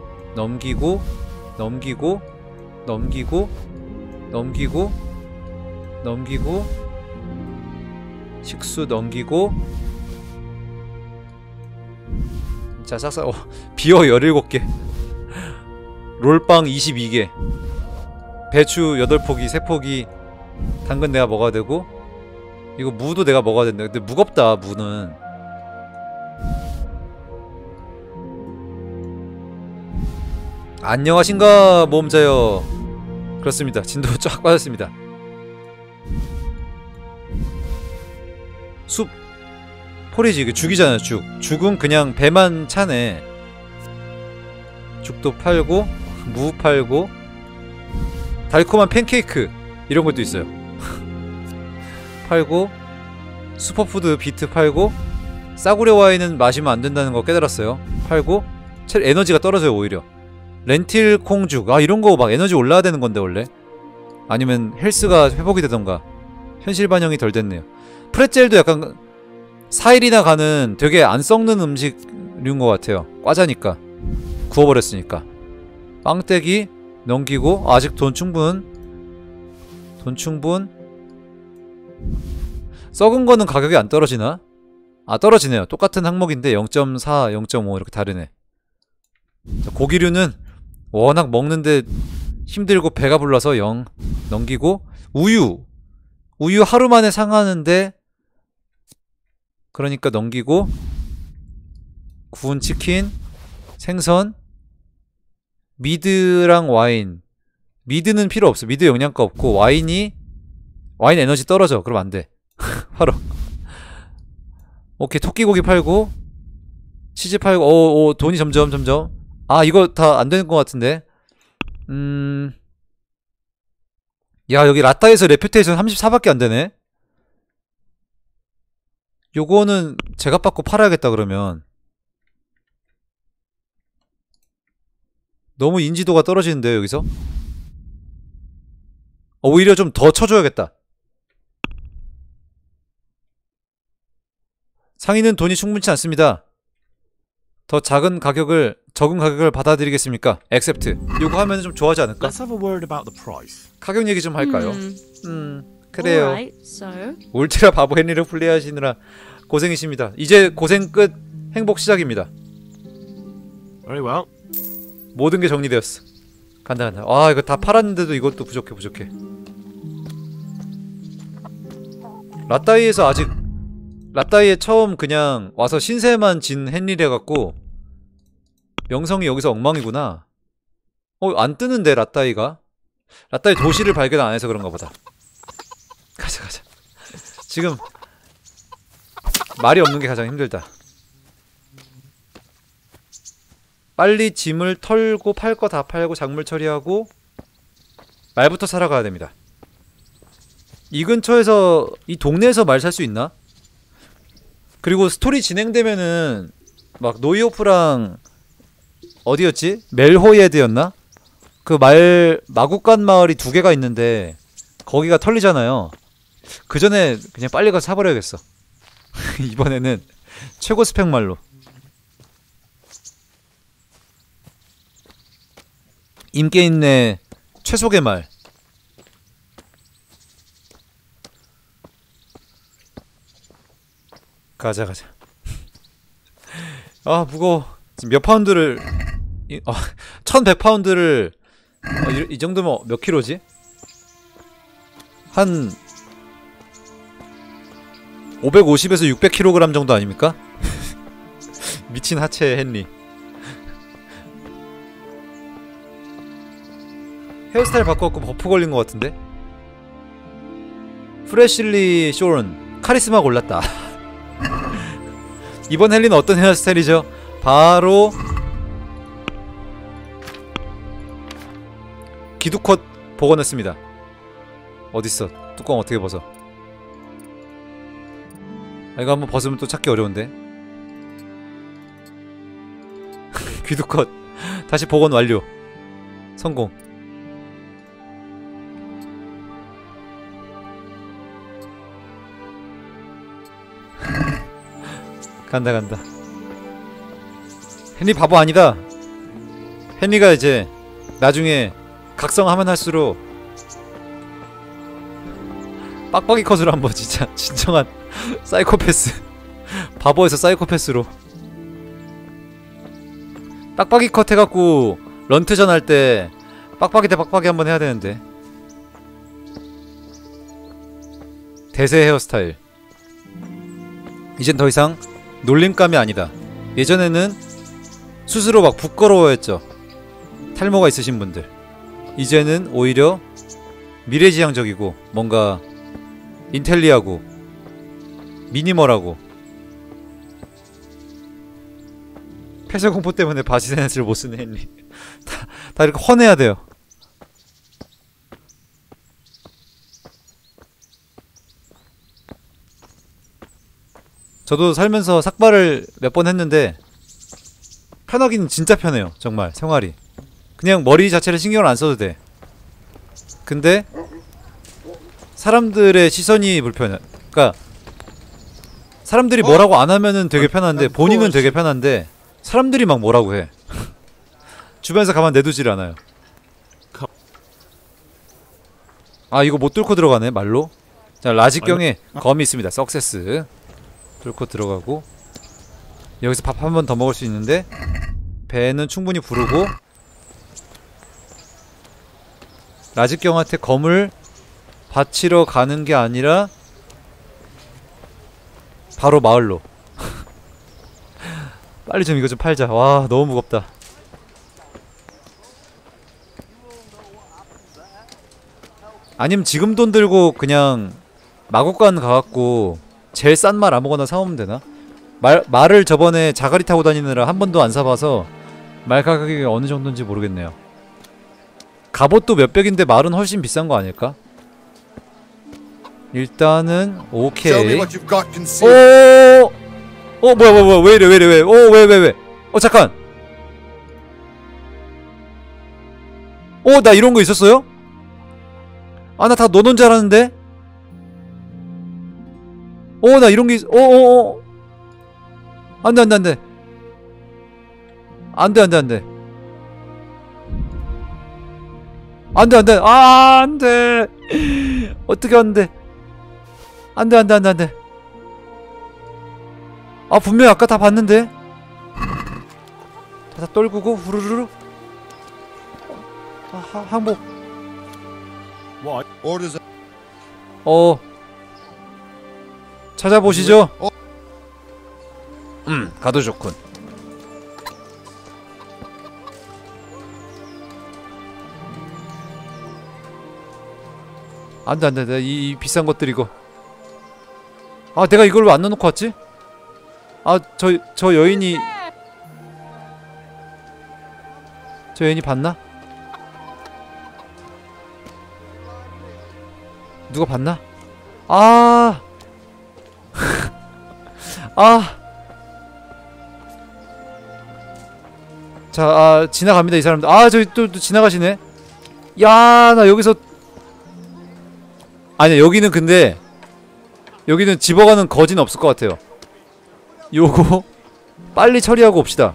식수 넘기고. 자, 싹싹. 비어 17개. 롤빵 22개. 배추 8포기, 3포기. 당근 내가 먹어야 되고. 이거 무도 내가 먹어야 된다. 근데 무겁다, 무는. 안녕하신가, 모험자여. 그렇습니다. 진도 쫙 빠졌습니다. 숲 포리지. 이게 죽이잖아. 죽은 그냥 배만 차네. 죽도 팔고 무 팔고 달콤한 팬케이크 이런 것도 있어요. 팔고 슈퍼푸드 비트 팔고 싸구려 와인은 마시면 안 된다는 거 깨달았어요. 팔고 에너지가 떨어져요. 오히려 렌틸 콩죽. 아, 이런 거 막 에너지 올라야 되는 건데 원래. 아니면 헬스가 회복이 되던가. 현실 반영이 덜 됐네요. 프레첼도 약간 4일이나 가는 되게 안 썩는 음식류인 것 같아요. 과자니까. 구워버렸으니까. 빵떼기 넘기고. 아직 돈 충분. 썩은 거는 가격이 안 떨어지나? 아, 떨어지네요. 똑같은 항목인데 0.4, 0.5 이렇게 다르네. 자, 고기류는 워낙 먹는데 힘들고 배가 불러서 0 넘기고. 우유 하루 만에 상하는데 그러니까 넘기고. 구운 치킨, 생선, 미드랑 와인. 미드는 필요 없어. 미드 영양가 없고. 와인 에너지 떨어져. 그럼 안 돼. 바로. 오케이. 토끼고기 팔고 치즈 팔고. 돈이 점점. 아, 이거 다 안 되는 것 같은데. 야, 여기 라따에서 레퓨테이션 34밖에 안 되네. 요거는 제값 받고 팔아야겠다 그러면. 너무 인지도가 떨어지는데요 여기서? 오히려 좀 더 쳐줘야겠다. 상인은 돈이 충분치 않습니다. 더 적은 가격을 받아들이겠습니까? accept. 요거 하면 좀 좋아하지 않을까? Let's have a word about the price. 가격 얘기 좀 할까요? 그래요. Alright, so 울트라 바보 헨리를 플레이하시느라 고생이십니다. 이제 고생 끝, 행복 시작입니다. Very well. 모든 게 정리되었어. 간다. 아 이거 다 팔았는데도 이것도 부족해. 라따이에서 아직 라따이에 처음 그냥 와서 신세만 진 헨리래 갖고 명성이 여기서 엉망이구나. 안 뜨는데 라따이가? 라따이 도시를 발견 안 해서 그런가 보다. 가자. 지금 말이 없는 게 가장 힘들다. 빨리 짐을 털고 팔 거 다 팔고 작물 처리하고 말부터 사러 가야 됩니다. 이 근처에서 이 동네에서 말 살 수 있나? 그리고 스토리 진행되면은 막 노이오프랑 어디였지? 멜호예드였나? 그 마국간 마을이 2개가 있는데 거기가 털리잖아요. 그 전에 그냥 빨리 가서 사버려야겠어. 이번에는 최고 스펙 말로. 임계인네 최속의 말. 가자. 아 무거워. 지금 몇 파운드를 1100파운드를 이 정도면 몇 킬로지? 한 550에서 600kg 정도 아닙니까? 미친 하체 헨리. 헤어스타일 바꿔갖고 버프 걸린 것 같은데? 프레실리 쇼런 카리스마 골랐다. 이번 헨리는 어떤 헤어스타일이죠? 바로 기두컷 복원했습니다. 어딨어? 뚜껑 어떻게 벗어? 이거 한번 벗으면 또 찾기 어려운데. 귀두컷 다시 복원 완료. 성공. 간다. 헨리 바보 아니다. 헨리가 이제 나중에 각성하면 할수록 빡빡이 컷으로 한번 진짜 진정한 사이코패스. 바보에서 사이코패스로 빡빡이 컷 해갖고 런트전 할 때 빡빡이 대 빡빡이 한번 해야 되는데. 대세 헤어스타일. 이젠 더 이상 놀림감이 아니다. 예전에는 스스로 막 부끄러워했죠. 탈모가 있으신 분들. 이제는 오히려 미래지향적이고 뭔가 인텔리하고 미니멀하고. 폐쇄공포 때문에 바지센스를 못쓰는 헨리. 다 이렇게 헌해야 돼요. 저도 살면서 삭발을 몇 번 했는데 편하기는 진짜 편해요. 정말 생활이. 그냥 머리 자체를 신경을 안 써도 돼. 근데 사람들의 시선이 불편해. 그니까 사람들이 뭐라고 안 하면은 되게 편한데 본인은 되게 편한데 사람들이 막 뭐라고 해. 주변에서 가만 내두질 않아요. 아 이거 못 뚫고 들어가네 말로. 자 라직경에 검이 있습니다. 석세스. 뚫고 들어가고 여기서 밥 한 번 더 먹을 수 있는데 배는 충분히 부르고 라직경한테 검을 바치러 가는 게 아니라 바로 마을로. 빨리 좀 이거 좀 팔자. 와 너무 무겁다. 아니면 지금 돈 들고 그냥 마곡간 가갖고 제일 싼 말 아무거나 사오면 되나? 말을 저번에 자가리 타고 다니느라 한 번도 안 사봐서 말 가격이 어느 정도인지 모르겠네요. 갑옷도 몇백인데 말은 훨씬 비싼 거 아닐까? 일단은 오케이. 오! 뭐야 왜 이래 왜 잠깐. 나 이런 거 있었어요? 아, 나 다 넣어놓은 줄 알았는데? 나 이런 게 안 돼. 안 돼. 어떻게 안 돼. 안 돼. 아, 분명히 아까 다 봤는데? 다 떨구고, 후루루루. 항복. What? Orders. 찾아보시죠. 가도 좋군. 안 돼. 이 비싼 것들이고. 아, 내가 이걸 왜 안 넣어놓고 왔지? 아, 저 여인이 봤나? 누가 봤나? 아. 자, 지나갑니다, 이 사람들. 저기 또 지나가시네. 야, 나 여기서. 아니야, 여기는 근데 여기는 집어가는 거지는 없을 것 같아요. 요거 빨리 처리하고 옵시다.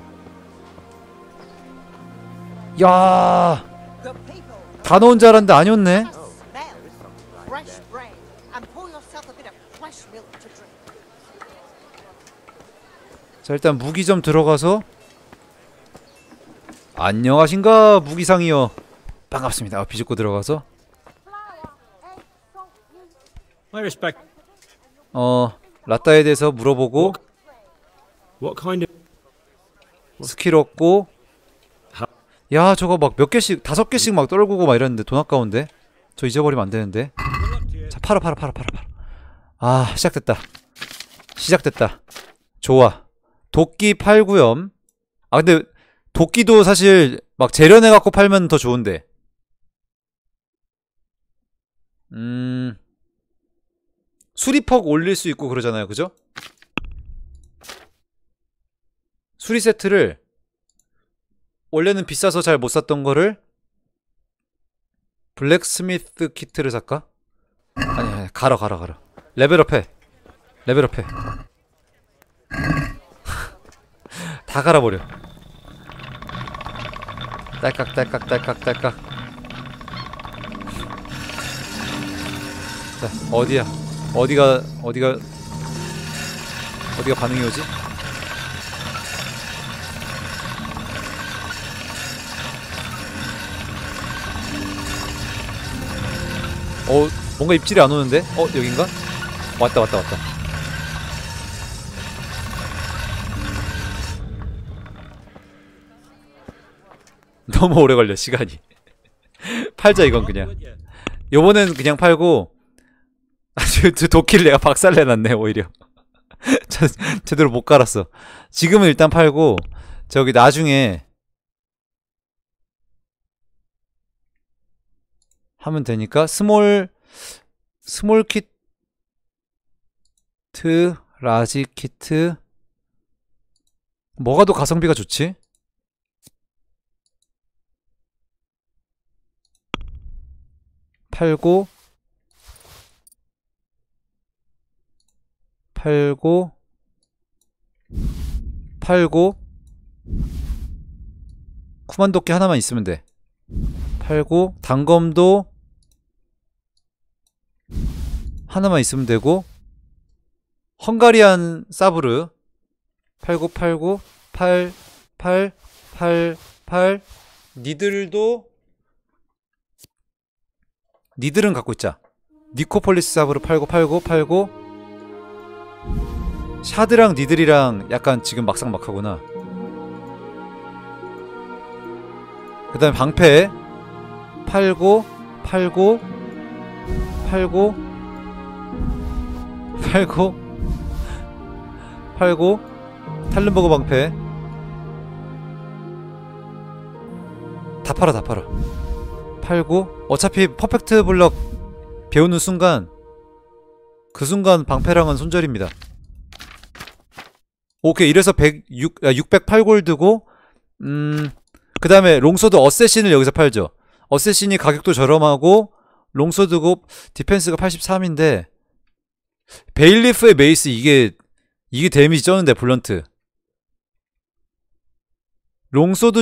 야, 다 넣은 줄 알았는데 아니었네. 자, 일단 무기점 들어가서. 안녕하신가, 무기상이요. 반갑습니다. 비집고 들어가서 I respect. 라따에 대해서 물어보고 What kind of? 스킬 얻고. 야, 저거 막 몇 개씩 5개씩 막 떨구고 막 이랬는데 돈 아까운데. 저 잊어버리면 안 되는데. 자, 팔아. 아, 시작됐다. 좋아. 도끼 팔구염. 아, 근데 도끼도 사실 막 재련해갖고 팔면 더 좋은데. 수리퍽 올릴 수 있고 그러잖아요, 그죠? 수리 세트를 원래는 비싸서 잘 못 샀던 거를 블랙스미스 키트를 살까? 아니, 갈아. 레벨업해. 다 갈아버려. 딸깍. 자, 어디가 반응이 오지? 뭔가 입질이 안 오는데? 여긴가? 왔다. 너무 오래 걸려, 시간이. 팔자, 이건 그냥. 요번엔 그냥 팔고. 도끼를 내가 박살내놨네, 오히려. 제대로 못 갈았어. 지금은 일단 팔고, 저기 나중에 하면 되니까 스몰 키트, 라지 키트. 뭐가 더 가성비가 좋지? 팔고 쿠만도끼 하나만 있으면 돼. 팔고 단검도 하나만 있으면 되고, 헝가리안 사브르 팔고 니들은 갖고 있자. 니코폴리스 사브르 팔고 샤드랑 니들이랑 약간 지금 막상막하구나. 그 다음에 방패 팔고 탈른버그 방패 다 팔아. 팔고, 어차피 퍼펙트 블럭 배우는 순간, 그 순간 방패랑은 손절입니다. 오케이. 이래서 608골드고 그 다음에 롱소드 어쌔신을 여기서 팔죠. 어쌔신이 가격도 저렴하고 롱소드고 디펜스가 83인데 베일리프의 메이스 이게 데미지 쩌는데 블런트. 롱소드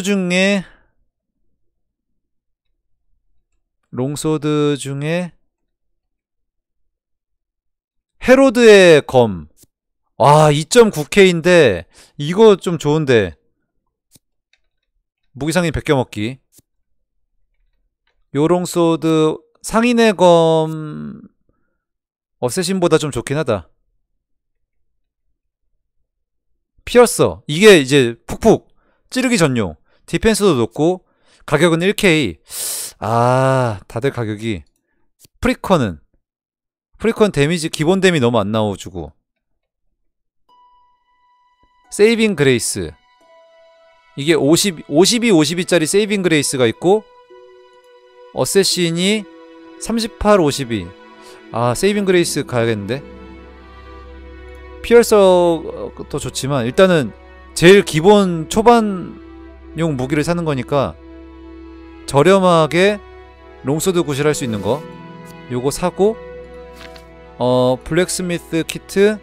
중에 헤로드의 검. 아 2.9K인데 이거 좀 좋은데 무기상인 베껴먹기. 요롱소드 상인의 검 어쌔신보다 좀 좋긴 하다. 피어서 이게 이제 푹푹 찌르기 전용. 디펜스도 높고 가격은 1K. 아 다들 가격이 프리컨 데미지 기본 데미 너무 안 나와주고. 세이빙 그레이스 이게 52짜리 세이빙 그레이스가 있고 어쌔신이 38, 52. 아 세이빙 그레이스 가야겠는데. 피어서도 좋지만 일단은 제일 기본 초반용 무기를 사는 거니까 저렴하게 롱소드 구실할 수 있는 거 요거 사고 블랙스미스 키트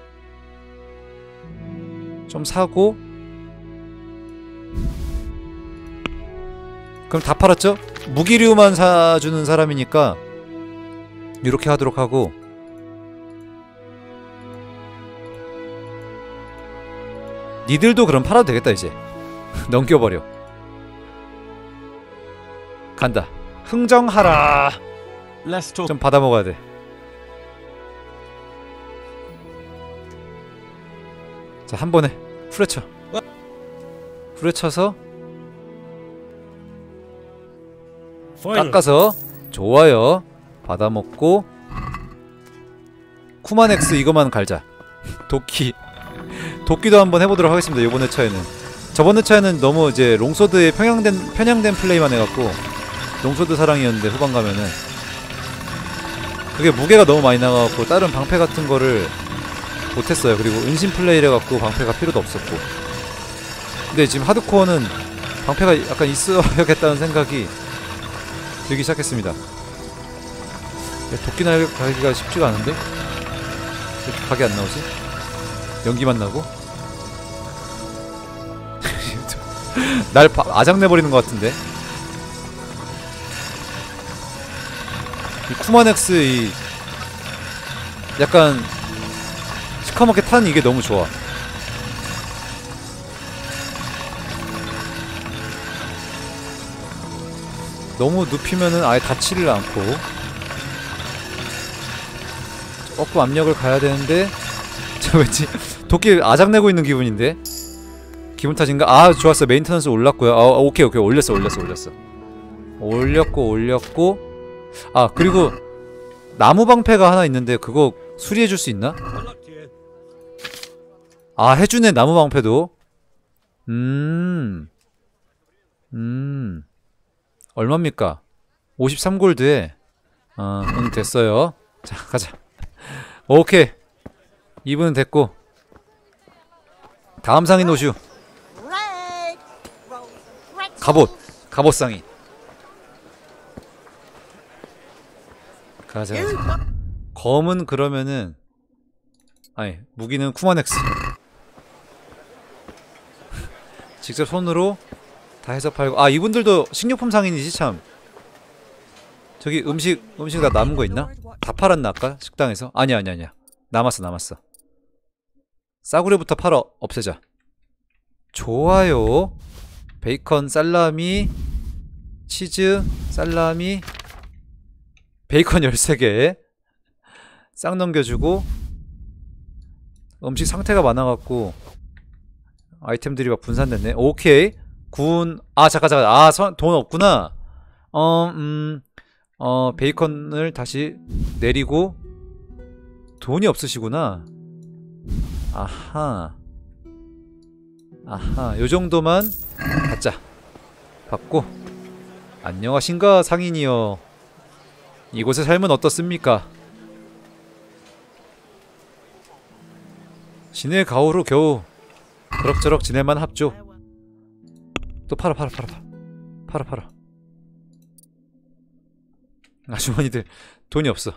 좀 사고. 그럼 다 팔았죠? 무기류만 사주는 사람이니까 이렇게 하도록 하고. 니들도 그럼 팔아도 되겠다 이제. 넘겨버려. 간다. 흥정하라. Let's talk. 좀 받아먹어야 돼. 자 한번에 후려쳐. 후려쳐서 Finally. 깎아서. 좋아요. 받아먹고 쿠마넥스 이거만 갈자. 도끼도 한번 해보도록 하겠습니다. 요번 회차에는. 저번 회차에는 너무 이제 롱소드에 편향된 플레이만 해갖고 롱소드 사랑이었는데 후반 가면은 그게 무게가 너무 많이 나가갖고 다른 방패 같은 거를 못했어요. 그리고 은신 플레이를 해갖고 방패가 필요도 없었고. 근데 지금 하드코어는 방패가 약간 있어야겠다는 생각이 들기 시작했습니다. 도끼 날가기가 쉽지가 않은데? 왜 이렇게 각이 안 나오지? 연기만 나고? 날 아작내버리는 것 같은데? 이 쿠마넥스 이 약간 시커멓게 탄 이게 너무 좋아. 너무 눕히면은 아예 닿지를 않고. 조금 압력을 가야 되는데 저 왠지 도끼를 아작내고 있는 기분인데? 기분 탓인가? 아 좋았어. 메인터넌스 올랐고요. 아 오케이 올렸어. 올렸고. 아 그리고 나무 방패가 하나 있는데 그거 수리해줄 수 있나? 아 해주네 나무 방패도. 얼마입니까? 53골드에 응 됐어요. 자 가자. 오케이 2분은 됐고 다음 상인 오슈. 갑옷 상인. 가자. 검은 그러면은 아니 무기는 쿠마넥스. 직접 손으로 다 해서 팔고. 아 이분들도 식료품 상인이지 참. 저기 음식 다 남은 거 있나? 다 팔았나 아까 식당에서? 아니야 남았어. 싸구려부터 팔아 없애자. 좋아요. 베이컨 살라미 치즈 살라미 베이컨 13개 싹 넘겨주고. 음식 상태가 많아갖고 아이템들이 막 분산됐네. 오케이 아 잠깐 아 돈 없구나. 베이컨을 다시 내리고. 돈이 없으시구나. 아하 요정도만 받자. 받고. 안녕하신가 상인이여. 이곳의 삶은 어떻습니까? 신의 가호로 겨우 그럭저럭 지낼만 합죠. 또 팔아. 아주머니들 돈이 없어.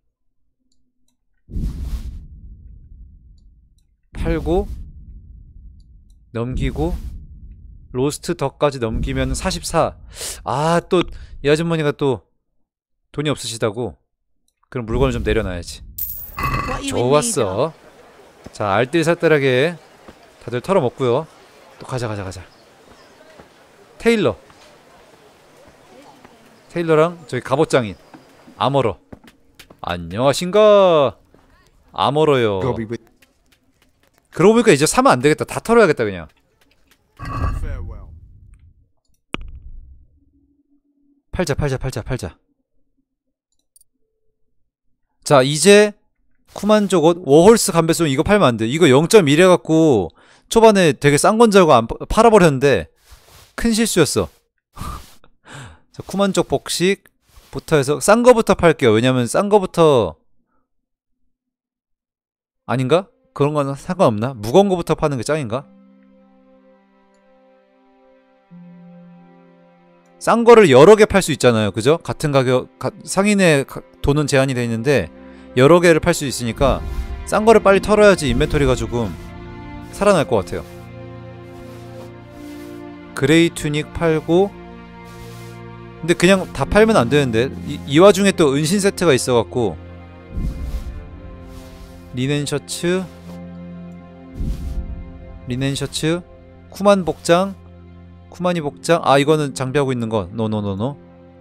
팔고 넘기고 로스트 덕까지 넘기면 44. 아, 또 이 아주머니가 또 돈이 없으시다고? 그럼 물건을 좀 내려놔야지. 좋았어. 자, 알뜰살뜰하게 다들 털어먹고요. 또 가자. 테일러랑 저기 갑옷장인 아머러. 안녕하신가. 아머러요. 그러고 보니까 이제 사면 안되겠다. 다 털어야겠다 그냥. 팔자. 자, 이제 쿠만족 옷 워홀스 감배송 이거 팔면 안돼. 이거 0.1 해갖고 초반에 되게 싼 건 줄 알고 팔아버렸는데 큰 실수였어. 자, 쿠만족 복식부터 해서 싼 거부터 팔게요. 왜냐면 싼 거부터 아닌가? 그런 거는 상관없나? 무거운 거부터 파는 게 짱인가? 싼 거를 여러 개 팔 수 있잖아요. 그죠? 같은 가격, 상인의 돈은 제한이 돼 있는데 여러 개를 팔 수 있으니까 싼 거를 빨리 털어야지 인벤토리가 조금 살아날 것 같아요. 그레이 투닉 팔고, 근데 그냥 다 팔면 안 되는데 이 와중에 또 은신 세트가 있어갖고 리넨 셔츠, 쿠만 복장, 쿠마니 복장. 아, 이거는 장비하고 있는 거. 노노노노.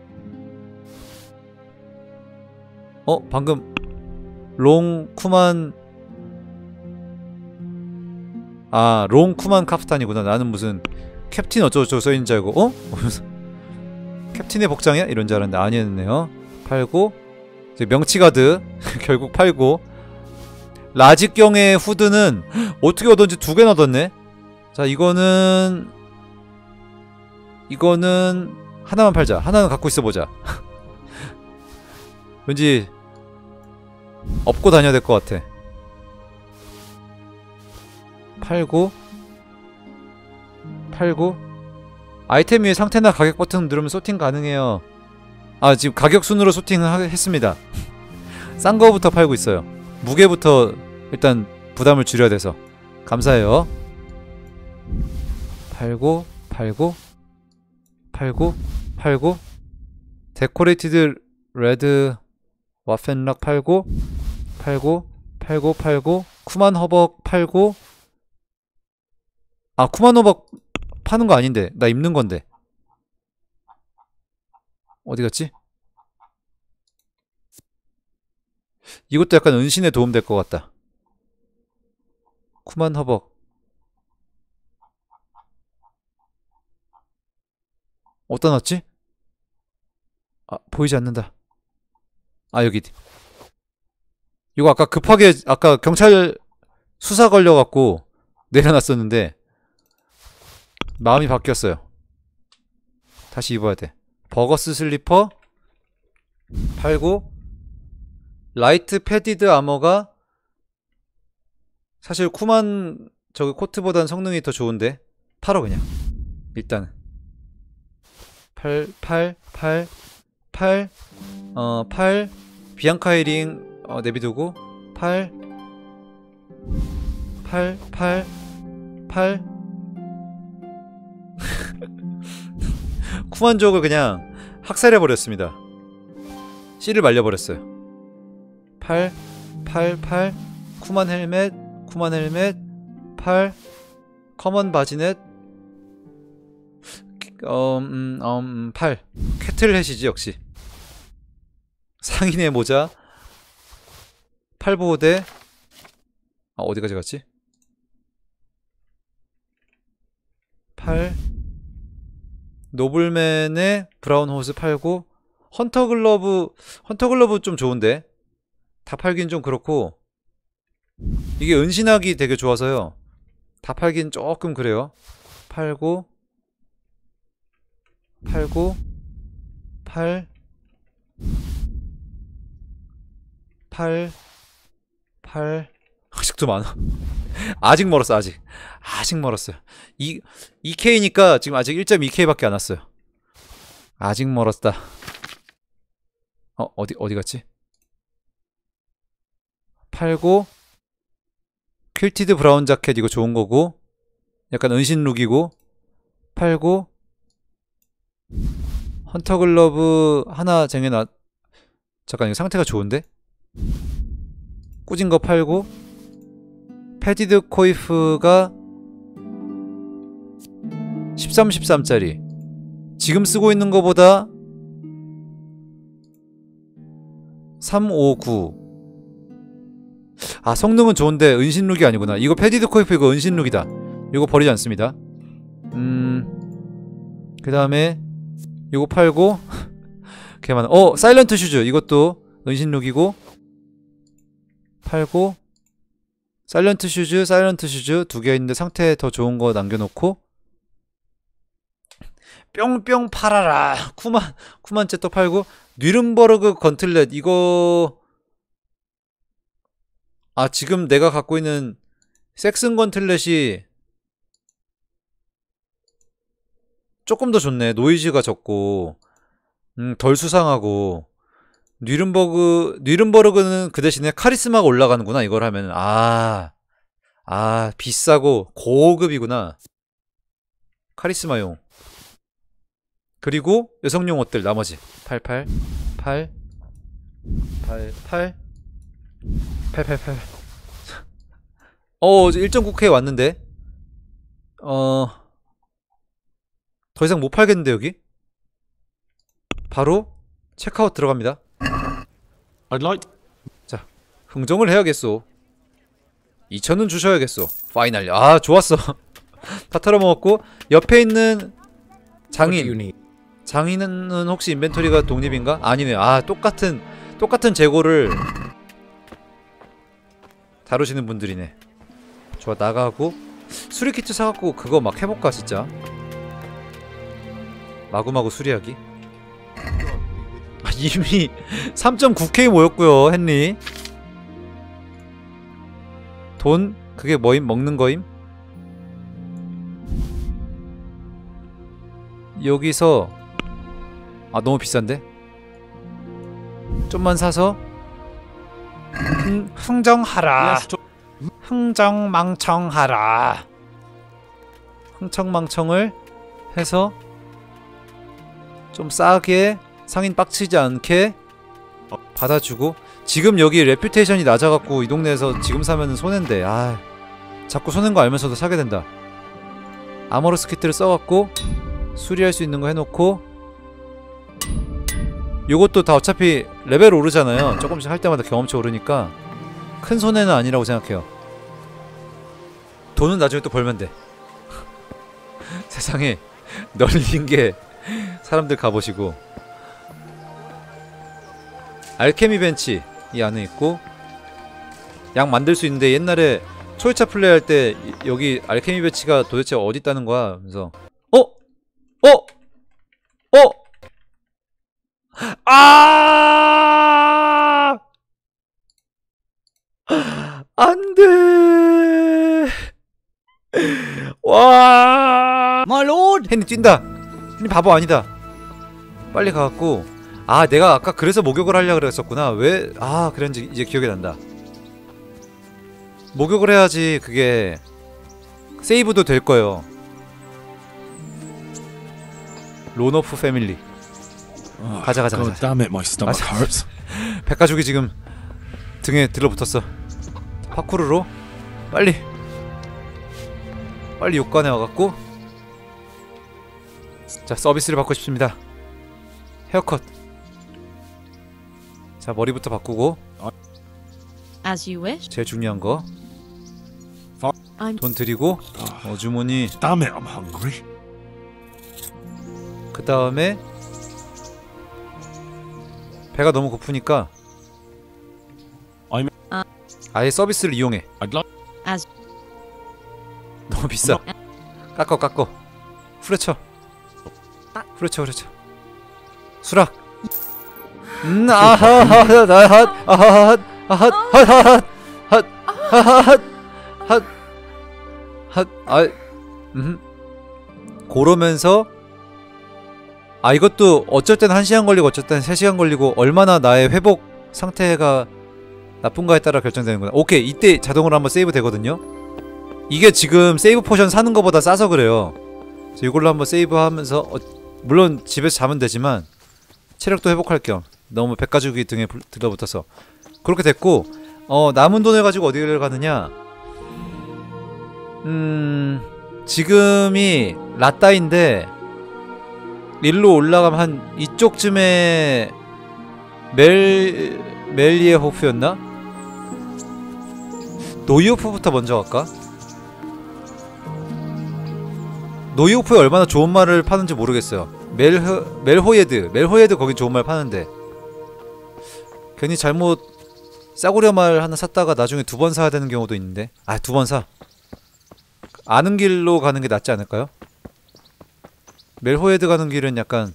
방금 롱 쿠만, 아, 롱 쿠만 카프탄이구나. 나는 무슨 캡틴 어쩌고저쩌고 써있는 줄 알고 캡틴의 복장이야? 이런 줄 알았는데 아니었네요. 팔고, 이제 명치가드 결국 팔고, 라직경의 후드는 어떻게 얻었는지 2개나 얻었네. 자, 이거는 하나만 팔자. 하나는 갖고 있어보자. 왠지 업고 다녀야 될 것 같아. 팔고 아이템 위에 상태나 가격 버튼 누르면 소팅 가능해요. 아, 지금 가격 순으로 소팅을 했습니다. 싼 거부터 팔고 있어요. 무게부터 일단 부담을 줄여야 돼서. 감사해요. 팔고 데코레이티드 레드 와펜락 팔고 쿠만 허벅 팔고. 아, 쿠만 허벅 파는 거 아닌데 나 입는 건데 어디 갔지? 이것도 약간 은신에 도움될 것 같다. 쿠만 허벅 어디다 놨지? 아, 보이지 않는다. 아, 여기. 이거 아까 급하게 아까 경찰 수사 걸려갖고 내려놨었는데 마음이 바뀌었어요. 다시 입어야 돼. 버거스 슬리퍼 팔고, 라이트 패디드 아머가 사실 쿠만 저기 코트보단 성능이 더 좋은데 팔어 그냥. 일단은 팔 비앙카의 링 내비두고 팔 쿠만족을 그냥 학살해버렸습니다. 씨를 말려버렸어요. 팔 쿠만 헬멧 팔 커먼 바지넷 팔 캐틀햇이지 역시. 상인의 모자 팔보호대. 아, 어디까지 갔지? 팔 노블맨의 브라운 호스 팔고, 헌터 글러브 좀 좋은데 다 팔긴 좀 그렇고, 이게 은신하기 되게 좋아서요 다 팔긴 조금 그래요. 팔고 팔 아직도 많아. 아직 멀었어. 아직 멀었어요. 2K니까 지금 아직 1.2K밖에 안 왔어요. 아직 멀었다. 어디 갔지? 팔고 퀼티드 브라운 자켓 이거 좋은 거고 약간 은신 룩이고 팔고 헌터 글러브 하나 쟁여놔. 잠깐 이거 상태가 좋은데? 꾸진 거 팔고 패디드 코이프가 13, 13짜리 지금 쓰고 있는 거보다 359. 아 성능은 좋은데 은신룩이 아니구나. 이거 패디드 코이프 이거 은신룩이다. 이거 버리지 않습니다. 그 다음에 이거 팔고 개많아. 사일런트 슈즈 이것도 은신룩이고 팔고 사일런트 슈즈 두 개 있는데 상태 더 좋은 거 남겨놓고 뿅뿅 팔아라. 쿠만째 또 팔고 뉘른버르그 건틀렛 이거 지금 내가 갖고 있는 섹슨 건틀렛이 조금 더 좋네. 노이즈가 적고 덜 수상하고 뉘른버르그는 그 대신에 카리스마가 올라가는구나. 이걸 하면은 비싸고 고급이구나. 카리스마용. 그리고 여성용 옷들 나머지 88 1.9K 왔는데 더 이상 못 팔겠는데 여기? 바로 체크아웃 들어갑니다. I'd like. 자, 흥정을 해야겠소. 2,000원 주셔야겠소. 파이널. 좋았어. 다 털어먹었고 옆에 있는 장인은 혹시 인벤토리가 독립인가? 아니네. 똑같은 재고를 다루시는 분들이네. 좋아, 나가고 수리키트 사갖고 그거 막 해볼까 진짜. 마구마구 수리하기. 이미 3.9K 모였고요. 헨리 돈 그게 뭐임? 먹는 거임? 여기서 너무 비싼데? 좀만 사서 흥정하라. 흥정망청하라. 흥청망청을 해서 좀 싸게 상인 빡치지 않게 받아주고. 지금 여기 레퓨테이션이 낮아갖고 이 동네에서 지금 사면은 손해인데 자꾸 손해인 거 알면서도 사게 된다. 아머러스 키트를 써갖고 수리할 수 있는 거 해놓고 요것도 다 어차피 레벨 오르잖아요. 조금씩 할 때마다 경험치 오르니까 큰 손해는 아니라고 생각해요. 돈은 나중에 또 벌면 돼. 세상에 널린 게 사람들 가보시고. 알케미 벤치 이 안에 있고 약 만들 수 있는데 옛날에 초회차 플레이 할 때 여기 알케미 벤치가 도대체 어디 있다는 거야. 그래서 안돼. 와 My lord! 헨리 뛴다. 헨리 바보 아니다. 빨리 가갖고 내가 아까 그래서 목욕을 하려고 그랬었구나. 왜 그랬는지 이제 기억이 난다. 목욕을 해야지 그게 세이브도 될 거예요. 론오프 패밀리. 가자. God damn it, my stomach hurts. 백가죽이 지금 등에 들러붙었어. 파쿠르로 빨리 욕관에 와갖고 자 서비스를 받고 싶습니다. 헤어컷. 자 머리부터 바꾸고 As you wish. 제일 중요한 거 I'm 돈 드리고 주머니. Damn it, I'm hungry. 그 다음에 배가 너무 고프니까 아예 서비스를 이용해. I'd like. as 너무 비싸. 깎어 후려쳐. 수락. 그러면서 이것도 어쩔 땐 1시간 걸리고 어쩔 땐 3시간 걸리고 얼마나 나의 회복 상태가 나쁜가에 따라 결정되는구나. 오케이, 이때 자동으로 한번 세이브 되거든요. 이게 지금 세이브 포션 사는 거보다 싸서 그래요. 그래서 이걸로 한번 세이브 하면서 물론 집에서 자면 되지만 체력도 회복할 겸 너무 백가죽이 등에 들러붙어서 그렇게 됐고, 남은 돈을 가지고 어디를 가느냐. 지금이 라따인데 일로 올라가면 한 이쪽쯤에 멜리에호프였나? 노이호프부터 먼저 갈까? 노이호프에 얼마나 좋은 말을 파는지 모르겠어요. 멜호예드 거긴 좋은 말 파는데 괜히 잘못 싸구려 말 하나 샀다가 나중에 2번 사야 되는 경우도 있는데 2번 사. 아는 길로 가는 게 낫지 않을까요? 멜호예드 가는 길은 약간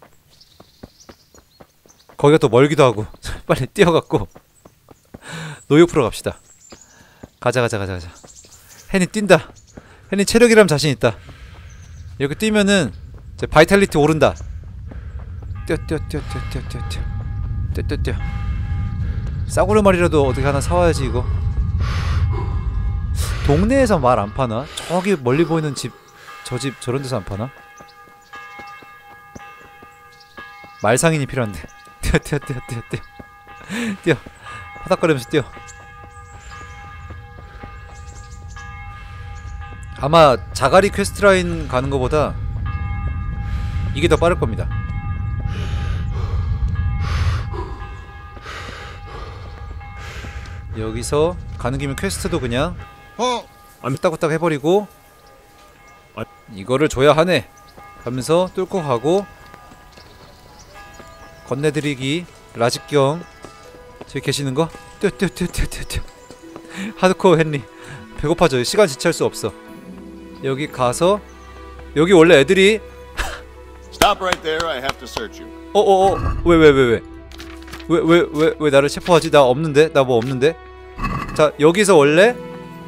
거기가 또 멀기도 하고 빨리 뛰어갖고 노이호프로 갑시다. 가자. 헨이 뛴다. 헨이 체력이라면 자신 있다. 이렇게 뛰면은 이제 바이탈리티 오른다. 뛰어. 싸구려 말이라도 어떻게 하나 사와야지 이거. 동네에서 말 안 파나? 저기 멀리 보이는 집, 저 집 저런 데서 안 파나? 말상인이 필요한데. 뛰어. 파닥거리면서 뛰어. 아마 자가리 퀘스트 라인 가는 거보다 이게 더 빠를 겁니다. 여기서 가는 김에 퀘스트도 그냥 후딱후딱 해버리고 이거를 줘야 하네 하면서 뚫고 가고, 건네드리기 라직경 저기 계시는거? 뛰어. 하드코어 헨리 배고파져. 시간 지체할 수 없어. 여기 가서 여기 원래 애들이 Stop right there. I have to search you. 왜 나를 체포하지? 나 없는데? 나 뭐 없는데? 자, 여기서 원래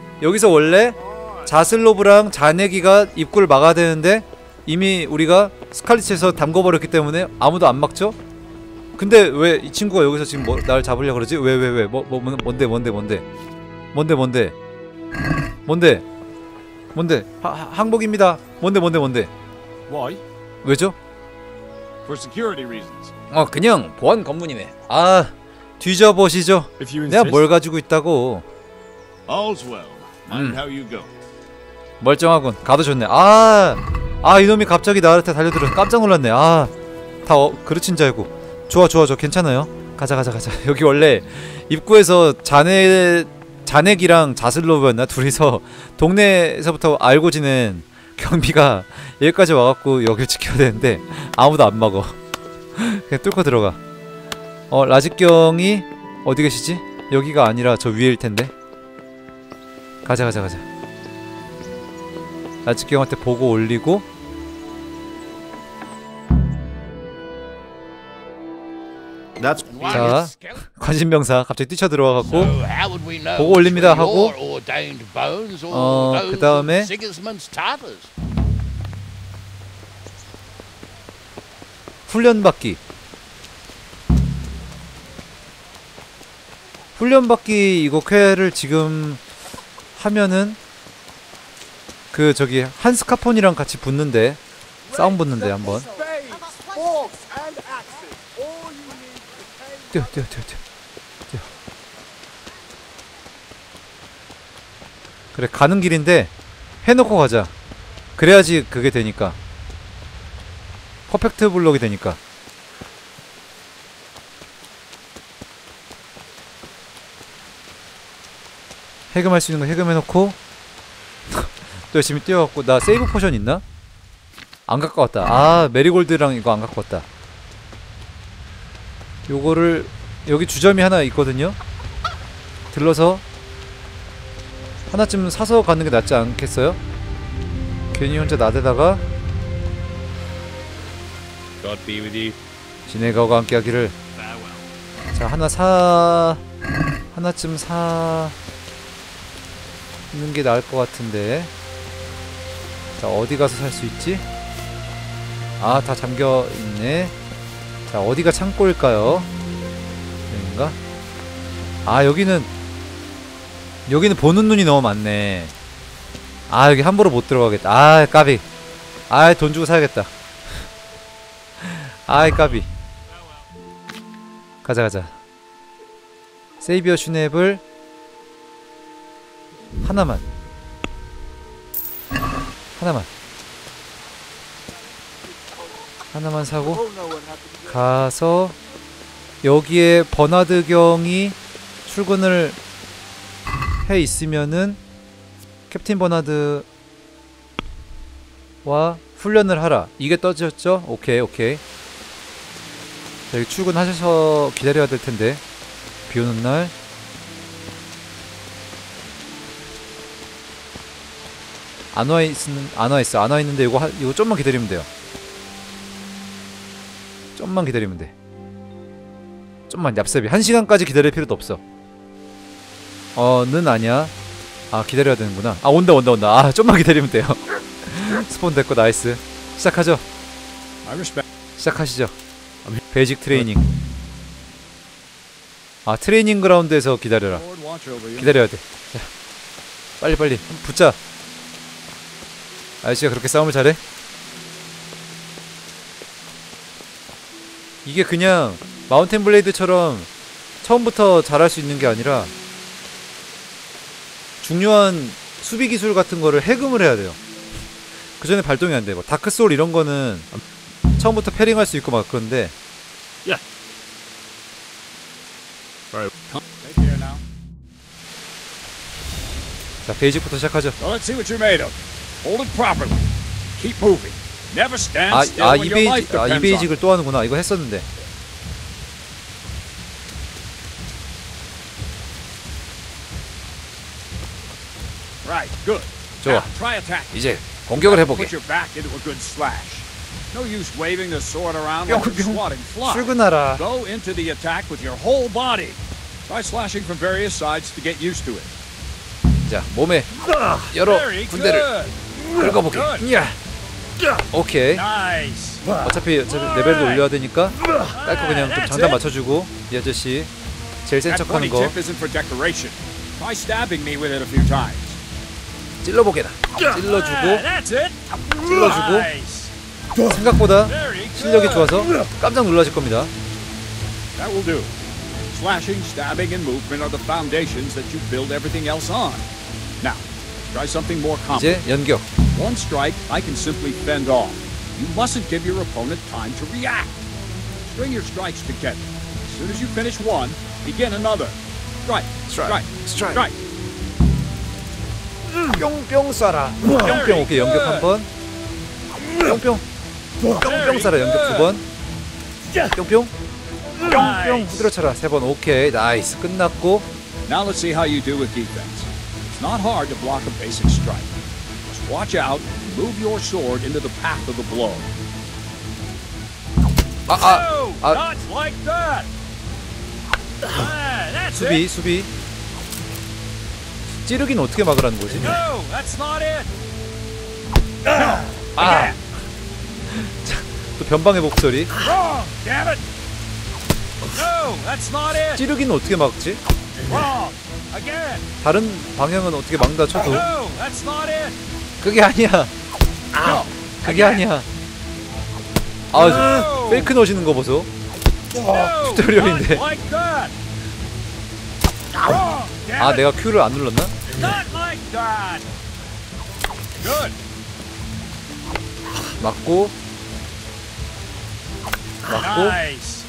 자슬로브랑 자네기가 입구를 막아야 되는데 이미 우리가 스칼리츠에서 담궈버렸기 때문에 아무도 안 막죠? 근데 왜 이 친구가 여기서 지금 날 잡으려고 그러지? 왜? 뭔데? 항복입니다. 뭔데? Why? 왜죠? For security reasons. 그냥 보안 검문이네. 뒤져보시죠. If you 내가 insist. 뭘 가지고 있다고. All's well. Mind how you go. 멀쩡하군. 가도 좋네. 이놈이 갑자기 나한테 달려들어서 깜짝 놀랐네. 다 그르친 줄 알고. 좋아. 저 괜찮아요. 가자. 여기 원래 입구에서 자네기랑 자슬로브였나? 둘이서 동네에서부터 알고 지낸 경비가 여기까지 와갖고 여길 지켜야 되는데 아무도 안 막어. 그냥 뚫고 들어가. 라직경이 어디 계시지? 여기가 아니라 저 위에일 텐데. 가자. 라직경한테 보고 올리고. 자, 관심병사 갑자기 뛰쳐들어와갖고 보고 올립니다 하고, 그 다음에 훈련받기 이거 퀘를 지금 하면은 그 저기 한스카폰이랑 같이 붙는데, 싸움 붙는데 한번 뛰어. 그래, 가는 길인데 해놓고 가자. 그래야지 그게 되니까. 퍼펙트 블록이 되니까. 해금할 수 있는 거 해금해놓고 또 열심히 뛰어갖고. 나 세이브 포션 있나? 안 갖고 왔다. 메리골드랑 이거 안 갖고 왔다. 요거를 여기 주점이 하나 있거든요. 들러서 하나쯤 사서 가는 게 낫지 않겠어요? 괜히 혼자 나대다가. God be with you. 지네가와 함께 하기를. 자, 하나쯤 사 있는 게 나을 것 같은데. 자, 어디 가서 살 수 있지? 아, 다 잠겨 있네. 자, 어디가 창고일까요? 여긴가? 아, 여기는 보는 눈이 너무 많네. 아, 여기 함부로 못 들어가겠다. 아, 까비. 아, 돈 주고 사야겠다. 아이, 까비. 가자. 세이비어 슈넵을 하나만 사고 가서 여기에 버나드 경이 출근을 해 있으면은 캡틴 버나드와 훈련을 하라. 이게 떠졌죠? 오케이. 자, 여기 출근하셔서 기다려야 될 텐데. 비 오는 날. 안 와 있는데 이거 좀만 기다리면 돼요. 좀만 기다리면 돼. 좀만 얍삽이 1시간까지 기다릴 필요도 없어. 는 아니야. 아, 기다려야 되는구나. 아, 온다. 아, 좀만 기다리면 돼요. 스폰 됐고 나이스. 시작하죠. 시작하시죠. 베이직 트레이닝. 아, 트레이닝 그라운드에서 기다려라. 기다려야 돼. 자, 빨리 붙자. 아저씨가 그렇게 싸움을 잘해? 이게 그냥 마운틴 블레이드처럼 처음부터 잘할 수 있는 게 아니라 중요한 수비 기술 같은 거를 해금을 해야 돼요. 그 전에 발동이 안 돼. 뭐 다크 소울 이런 거는 처음부터 패링할 수 있고 막 그런데. 자, 베이직부터 시작하죠. Let's see what you're made of. Hold it properly. Keep moving. Never stand still when your life depends on it. 이 베이직을 또 하는구나. 이거 했었는데. Right, good. 좋아. Now, try attack. 이제 공격을 해보게. Put your back into a good slash. No use waving the sword around like you're swatting flies. 출근하라. Go into the attack with your whole body. Try slashing from various sides to get used to it. 자, 몸에 여러 Very 군데를 good. 긁어보게. 오케이. Nice. 어차피 레벨도 올려야 되니까 딸거 그냥 좀 장단 맞춰주고. 이 아저씨 제일 센 That 척하는 pointy 거 tip isn't for decoration. Try stabbing me with it a few times. 찔러보게다. 찔러주고 That's it. 찔러주고. Nice. 생각보다 Very 실력이 good. 좋아서 깜짝 놀라실 겁니다. That will do. Slashing, stabbing, and movement are the foundations that you build everything else on. Now, try something more 이제 complex. 연격. One strike, I can simply fend off. You mustn't give your opponent time to react. String your strikes together. As soon as you finish one, begin another. Strike. 뿅뿅 쏴라. 뿅뿅. 오케이, 연격 한 번. 뿅뿅. 뿅뿅 쏴라. 연격 두 번. 뿅뿅. 뿅뿅 후드려 쳐라. 세 번. 오케이, 나이스. 끝났고. Now let's see how you do with defense. It's not hard to block a basic strike. Just watch out and move your sword into the path of the blow. Not like that. That's it. 수비. 찌르기는 어떻게 막으라는 거지? No, that's not it. 아. 또 변방의 목소리. Wrong, damn it. No, that's not it. 찌르기는 어떻게 막지? Wrong. Again. 다른 방향은 어떻게 막는다 쳐도 No, that's not it. 그게 아니야. 그게 아니야. 아, 페이크 넣으시는 거 보소. No, 튜토리얼인데. not like that. Wrong, damn 아, it. 내가 Q를 안 눌렀나? Not like that. Good. 맞고 Nice.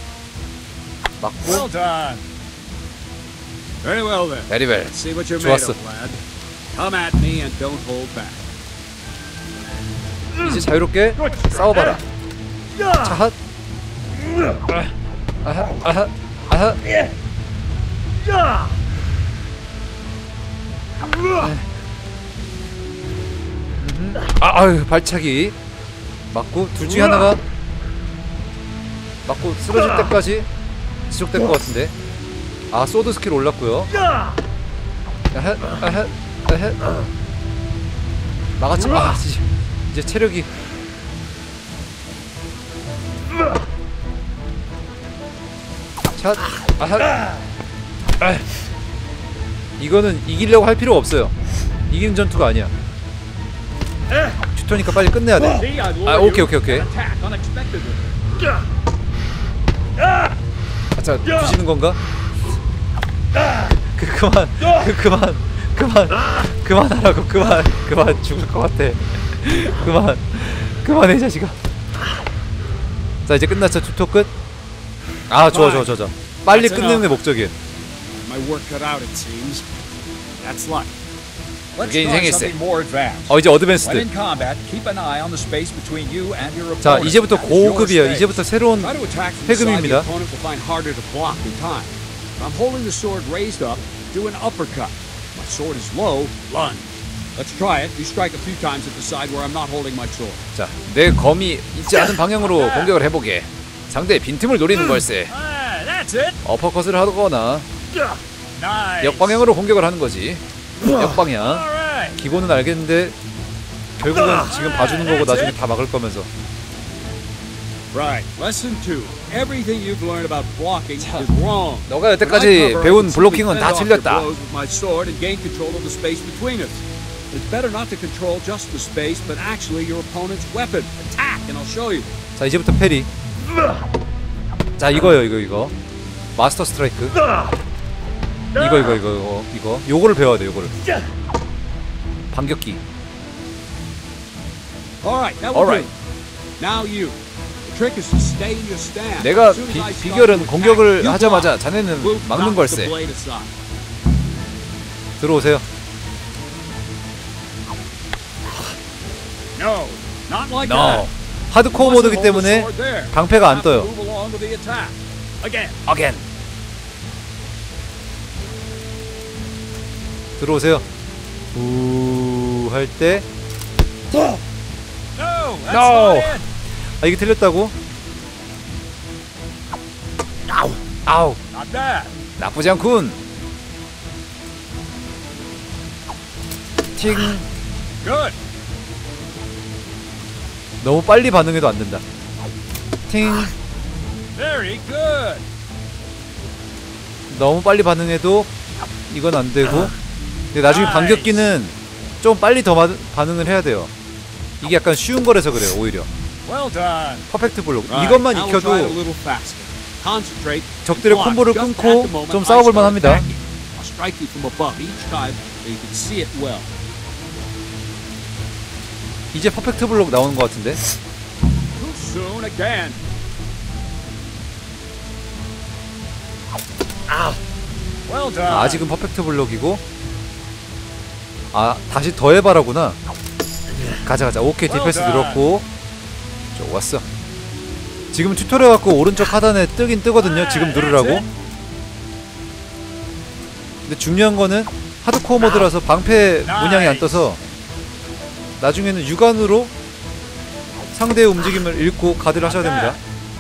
Well done. Very well then. 베리벨. Let's see what you're 좋았어. made of, lad. Come at me and don't hold back. 이제 자유롭게 싸워봐라. 자핫. 아하. 아유, 발차기 맞고 둘 중에 하나가 맞고 쓰러질 때까지 지속될 것 같은데. 아, 소드 스킬 올랐고요. 막았지. 아, 이제 체력이. 샷. 아, 샷. 아. 이거는 이기려고 할 필요가 없어요. 이기는 전투가 아니야. 튜터니까 빨리 끝내야 돼. See, I lure 아, you 오케이. and attack unexpectedly. 자, 뒤지는 건가? 그만하라고. 그만 죽을 것 같아. 그만해, 이 자식아. 자, 이제 끝났죠. 튜토 끝. 아, 좋아. 빨리 끝내는 게 목적이에요. My work cut out, it seems. That's life. Let's 그게 try 인생일세. something more advanced. 이제 When 어드밴스드. in combat, keep an eye on the space between you and your 자, opponent. 이제부터 That is your 고급이에요. space. 이제부터 새로운 Try to attack from the side the 패급입니다. opponent will find harder to block in time. If I'm holding the sword raised up, do an uppercut. If my sword is low, lunge. Let's try it. You strike a few times at the side where I'm not holding my sword. 자, 내 검이 있지 않은 방향으로 공격을 해보게. 상대의 빈틈을 노리는 걸세. That's it. 어퍼컷을 하거나 Nice. 역방향으로 공격을 하는 거지. 역방향. Alright. 기본은 알겠는데 결국은 지금 봐주는 거고 나중에 다 막을 거면서. Right. Lesson 2. Everything you've learned about blocking is wrong. 너가 When I 여태까지 cover, I 배운 can simply 블로킹은 fend 다 off your 틀렸다. blows with my sword and gain control of the space between us. It's better not to control just the space, but actually your opponent's weapon. Attack, and I'll show you. 자, 이제부터 패리. 자, 이거. 마스터 스트라이크. 이거. 요거를 배워야 돼, 요거를. 반격기. Alright, that will Alright. do. Now you. The trick is to stay in your stand. 내가 As soon as I start 비결은 to 공격을 attack, you 하자마자 block. 자네는 We'll 막는 knock 걸세. the blade aside. 들어오세요. No, not like No. that. 하드코어 모드이기 때문에 방패가 안 떠요. Move along with the attack. Again. Again. 들어오세요. 할 때. No, that's No. not it. 아, 이게 틀렸다고? 아우. Not bad. 나쁘지 않군. 팅. Good. 너무 빨리 반응해도 안 된다. 팅. Very good. 너무 빨리 반응해도 이건 안 되고. 근데 나중에 반격기는 좀 빨리 더 반응을 해야 돼요. 이게 약간 쉬운 거라서 그래요, 오히려. Well done. 퍼펙트 블록. Right, 이것만 now we'll try it a 익혀도 little faster. Concentrate. 적들의 Block 콤보를 just at 끊고 the moment 좀 I 싸워볼 start 만합니다. attacking. I'll strike you from above each time so you can see it well. 이제 퍼펙트 블록 나오는 것 같은데. Too soon again. Well done. 아직은 퍼펙트 블록이고. 아, 다시 더 해봐라구나. 가자. 오케이, 디펜스 늘었고. 좋았어. 지금 튜토리얼 갖고 오른쪽 하단에 뜨긴 뜨거든요. 지금 누르라고. 근데 중요한 거는 하드코어 모드라서 방패 문양이 안 떠서 나중에는 육안으로 상대의 움직임을 읽고 가드를 하셔야 됩니다.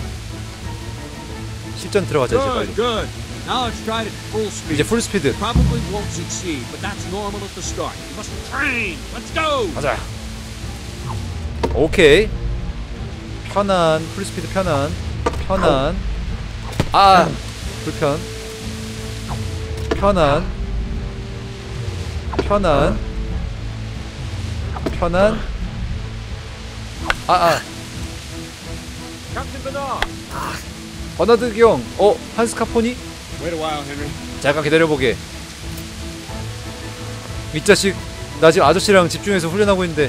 실전 들어가자 이제 빨리. Good. Now let's try it at full speed. 이제 풀 스피드. Probably won't succeed, but that's normal at the start. You must train. Let's go. 가자. 오케이. 편안. 풀 스피드 편안. 아, 불편. 편안. Captain Bernard. 버나드 경. 한스카포니? Wait a while, Henry. 잠깐 기다려보게. 이 자식, 나 지금 아저씨랑 집중해서 훈련하고 있는데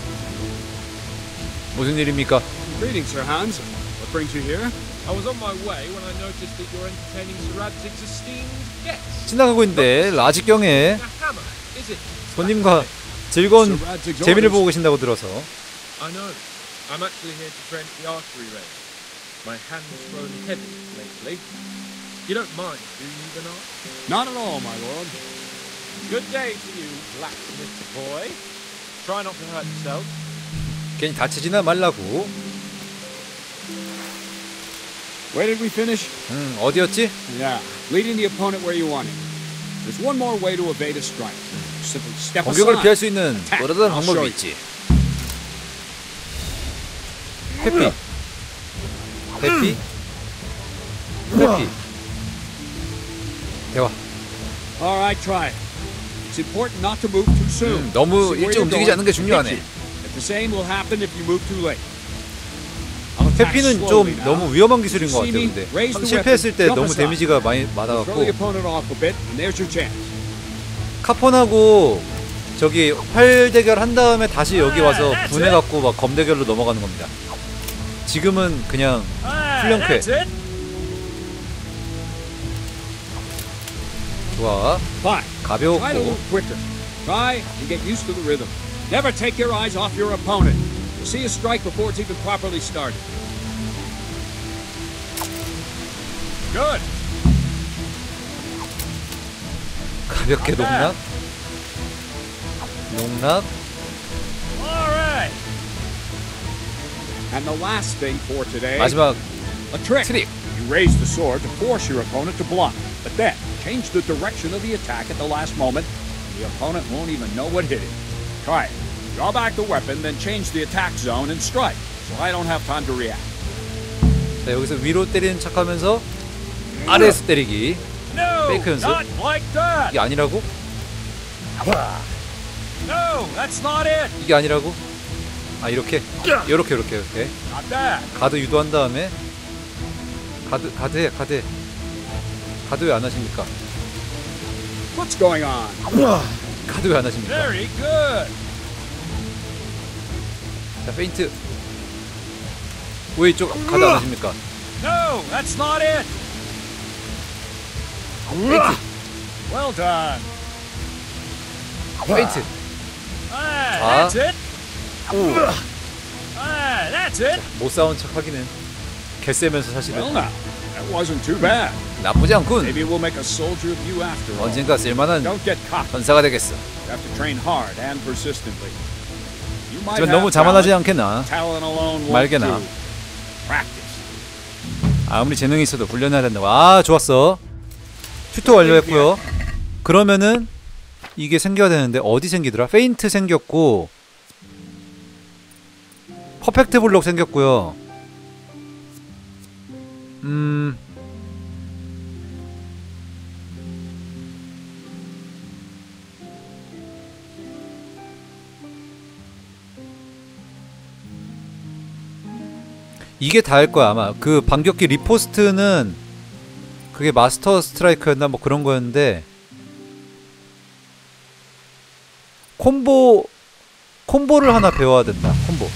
무슨 일입니까? Greetings, Sir Hans. What brings you here? I was on my way when I noticed that you're entertaining Sir Radzig's esteemed guests. 지나가고 있는데 라직경에 A hammer, is it? 손님과 즐거운 Sir Radzig's 재미를 orders. 보고 계신다고 들어서. I know. I'm actually here to train for the archery range. My hand's grown heavy lately. You don't mind, do you, Bernard? Not at all, my lord. Good day to you, blacksmith boy. Try not to hurt yourself. 괜히 다치지나 말라고. Where did we finish? 어디였지? Yeah, leading the opponent where you want him. There's one more way to evade a strike. Simply step 공격을 aside. 피할 수 있는 또 다른 I'll show 방법이 you. 있지. 회피. 회피. 회피. 대화. All right, try it. It's important not to move too soon. 너무 See where 일찍 you're 움직이지 않는 게 going, 중요하네. hit you. But the same will happen if you move too late. I'll attack 회피는 slowly 좀 now. 너무 위험한 기술인 것 같아요. 근데 실패했을 때 너무 데미지가 많이 Throw 맞아갖고 the opponent off a bit, and there's your chance. 카폰하고 저기 활 대결 한 다음에 다시 여기 와서 분해갖고 막 검 대결로 넘어가는 겁니다. 지금은 그냥 훈련쾌. 좋아. Fine. Try it a 가볍고. little quicker. Try and get used to the rhythm. Never take your eyes off your opponent. You'll see a strike before it's even properly started. Good. 가볍게 농락. 농락. All right. And the last thing for today, 마지막 a trick. 트릭. You raise the sword to force your opponent to block, but then change the direction of the attack at the last moment, and the opponent won't even know what hit him. Try it. Draw back the weapon, then change the attack zone and strike, so I don't have time to react. 자, 여기서 위로 때리는 척하면서 아래에서 때리기. No, 페이크 연습. not like that. 이게 아니라고? No, that's not it. 이게 아니라고? 아, 이렇게? 요렇게. Not that. 가드 유도한 다음에 가드. 가드 왜 안 하십니까? What's going on? 가드 왜 안 하십니까? Very good. 자, 페인트. 왜 이쪽 가드 안 하십니까? No, that's not it. Well done. 페인트. Ah, that's it. Ah, that's it. 못 싸운 척 하기는 개쎄면서 사실은 Well, now that wasn't too bad. 나쁘지 않군. Maybe we'll make a soldier of you after all. 언젠가 쓸만한 Don't get cocky. 전사가 되겠어. You have to train hard and persistently. You might 하지만 have 너무 자만하지 talent. 않겠나? Talent alone won't 말게나. do. Practice. 아무리 재능이 있어도 훈련해야 된다고. 아, 좋았어. 튜토 완료했고요. 그러면은 이게 생겨야 되는데 어디 생기더라? 페인트 생겼고 퍼펙트 블록 생겼고요. 이게 다일 거야 아마. 그 반격기 리포스트는 그게 마스터 스트라이크였나 뭐 그런 거였는데 콤보를 하나 배워야 된다. 콤보.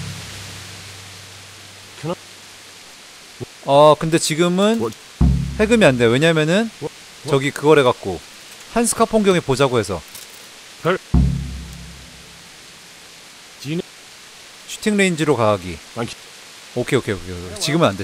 근데 지금은 해금이 안 돼. 왜냐면은 저기 그걸 해갖고 한스카 폭경에 보자고 해서 슈팅 레인지로 가기. 오케이. 지금은 안 돼.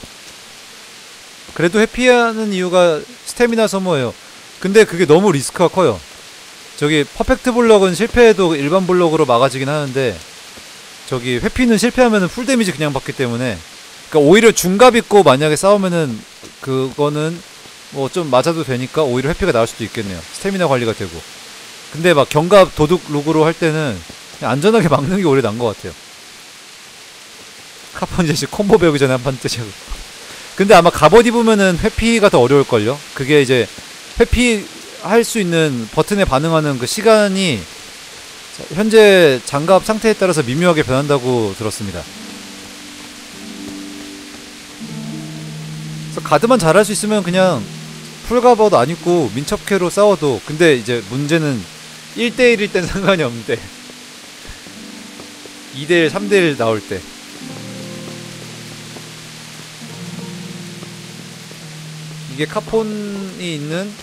그래도 회피하는 이유가 스태미나 소모예요. 근데 그게 너무 리스크가 커요. 저기 퍼펙트 블럭은 실패해도 일반 블럭으로 막아지긴 하는데 저기 회피는 실패하면은 풀 데미지 그냥 받기 때문에 그러니까 오히려 중갑 입고 만약에 싸우면은 그거는 뭐 좀 맞아도 되니까 오히려 회피가 나올 수도 있겠네요. 스태미나 관리가 되고. 근데 막 경갑 도둑 룩으로 할 때는 그냥 안전하게 막는 게 오히려 나은 것 같아요. 카폰제시 콤보 배우기 전에 한 판 뜨자고. 근데 아마 갑옷 입으면은 회피가 더 어려울걸요? 그게 이제 회피할 수 있는 버튼에 반응하는 그 시간이 현재 장갑 상태에 따라서 미묘하게 변한다고 들었습니다. 그래서 가드만 잘할 수 있으면 그냥 풀갑옷 안 입고 민첩캐로 싸워도, 근데 이제 문제는 1대1일 땐 상관이 없는데 2대1, 3대1 나올 때 이게 카폰이 있는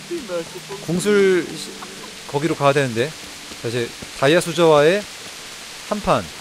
궁술 거기로 가야 되는데, 다시 다이아 수저와의 한판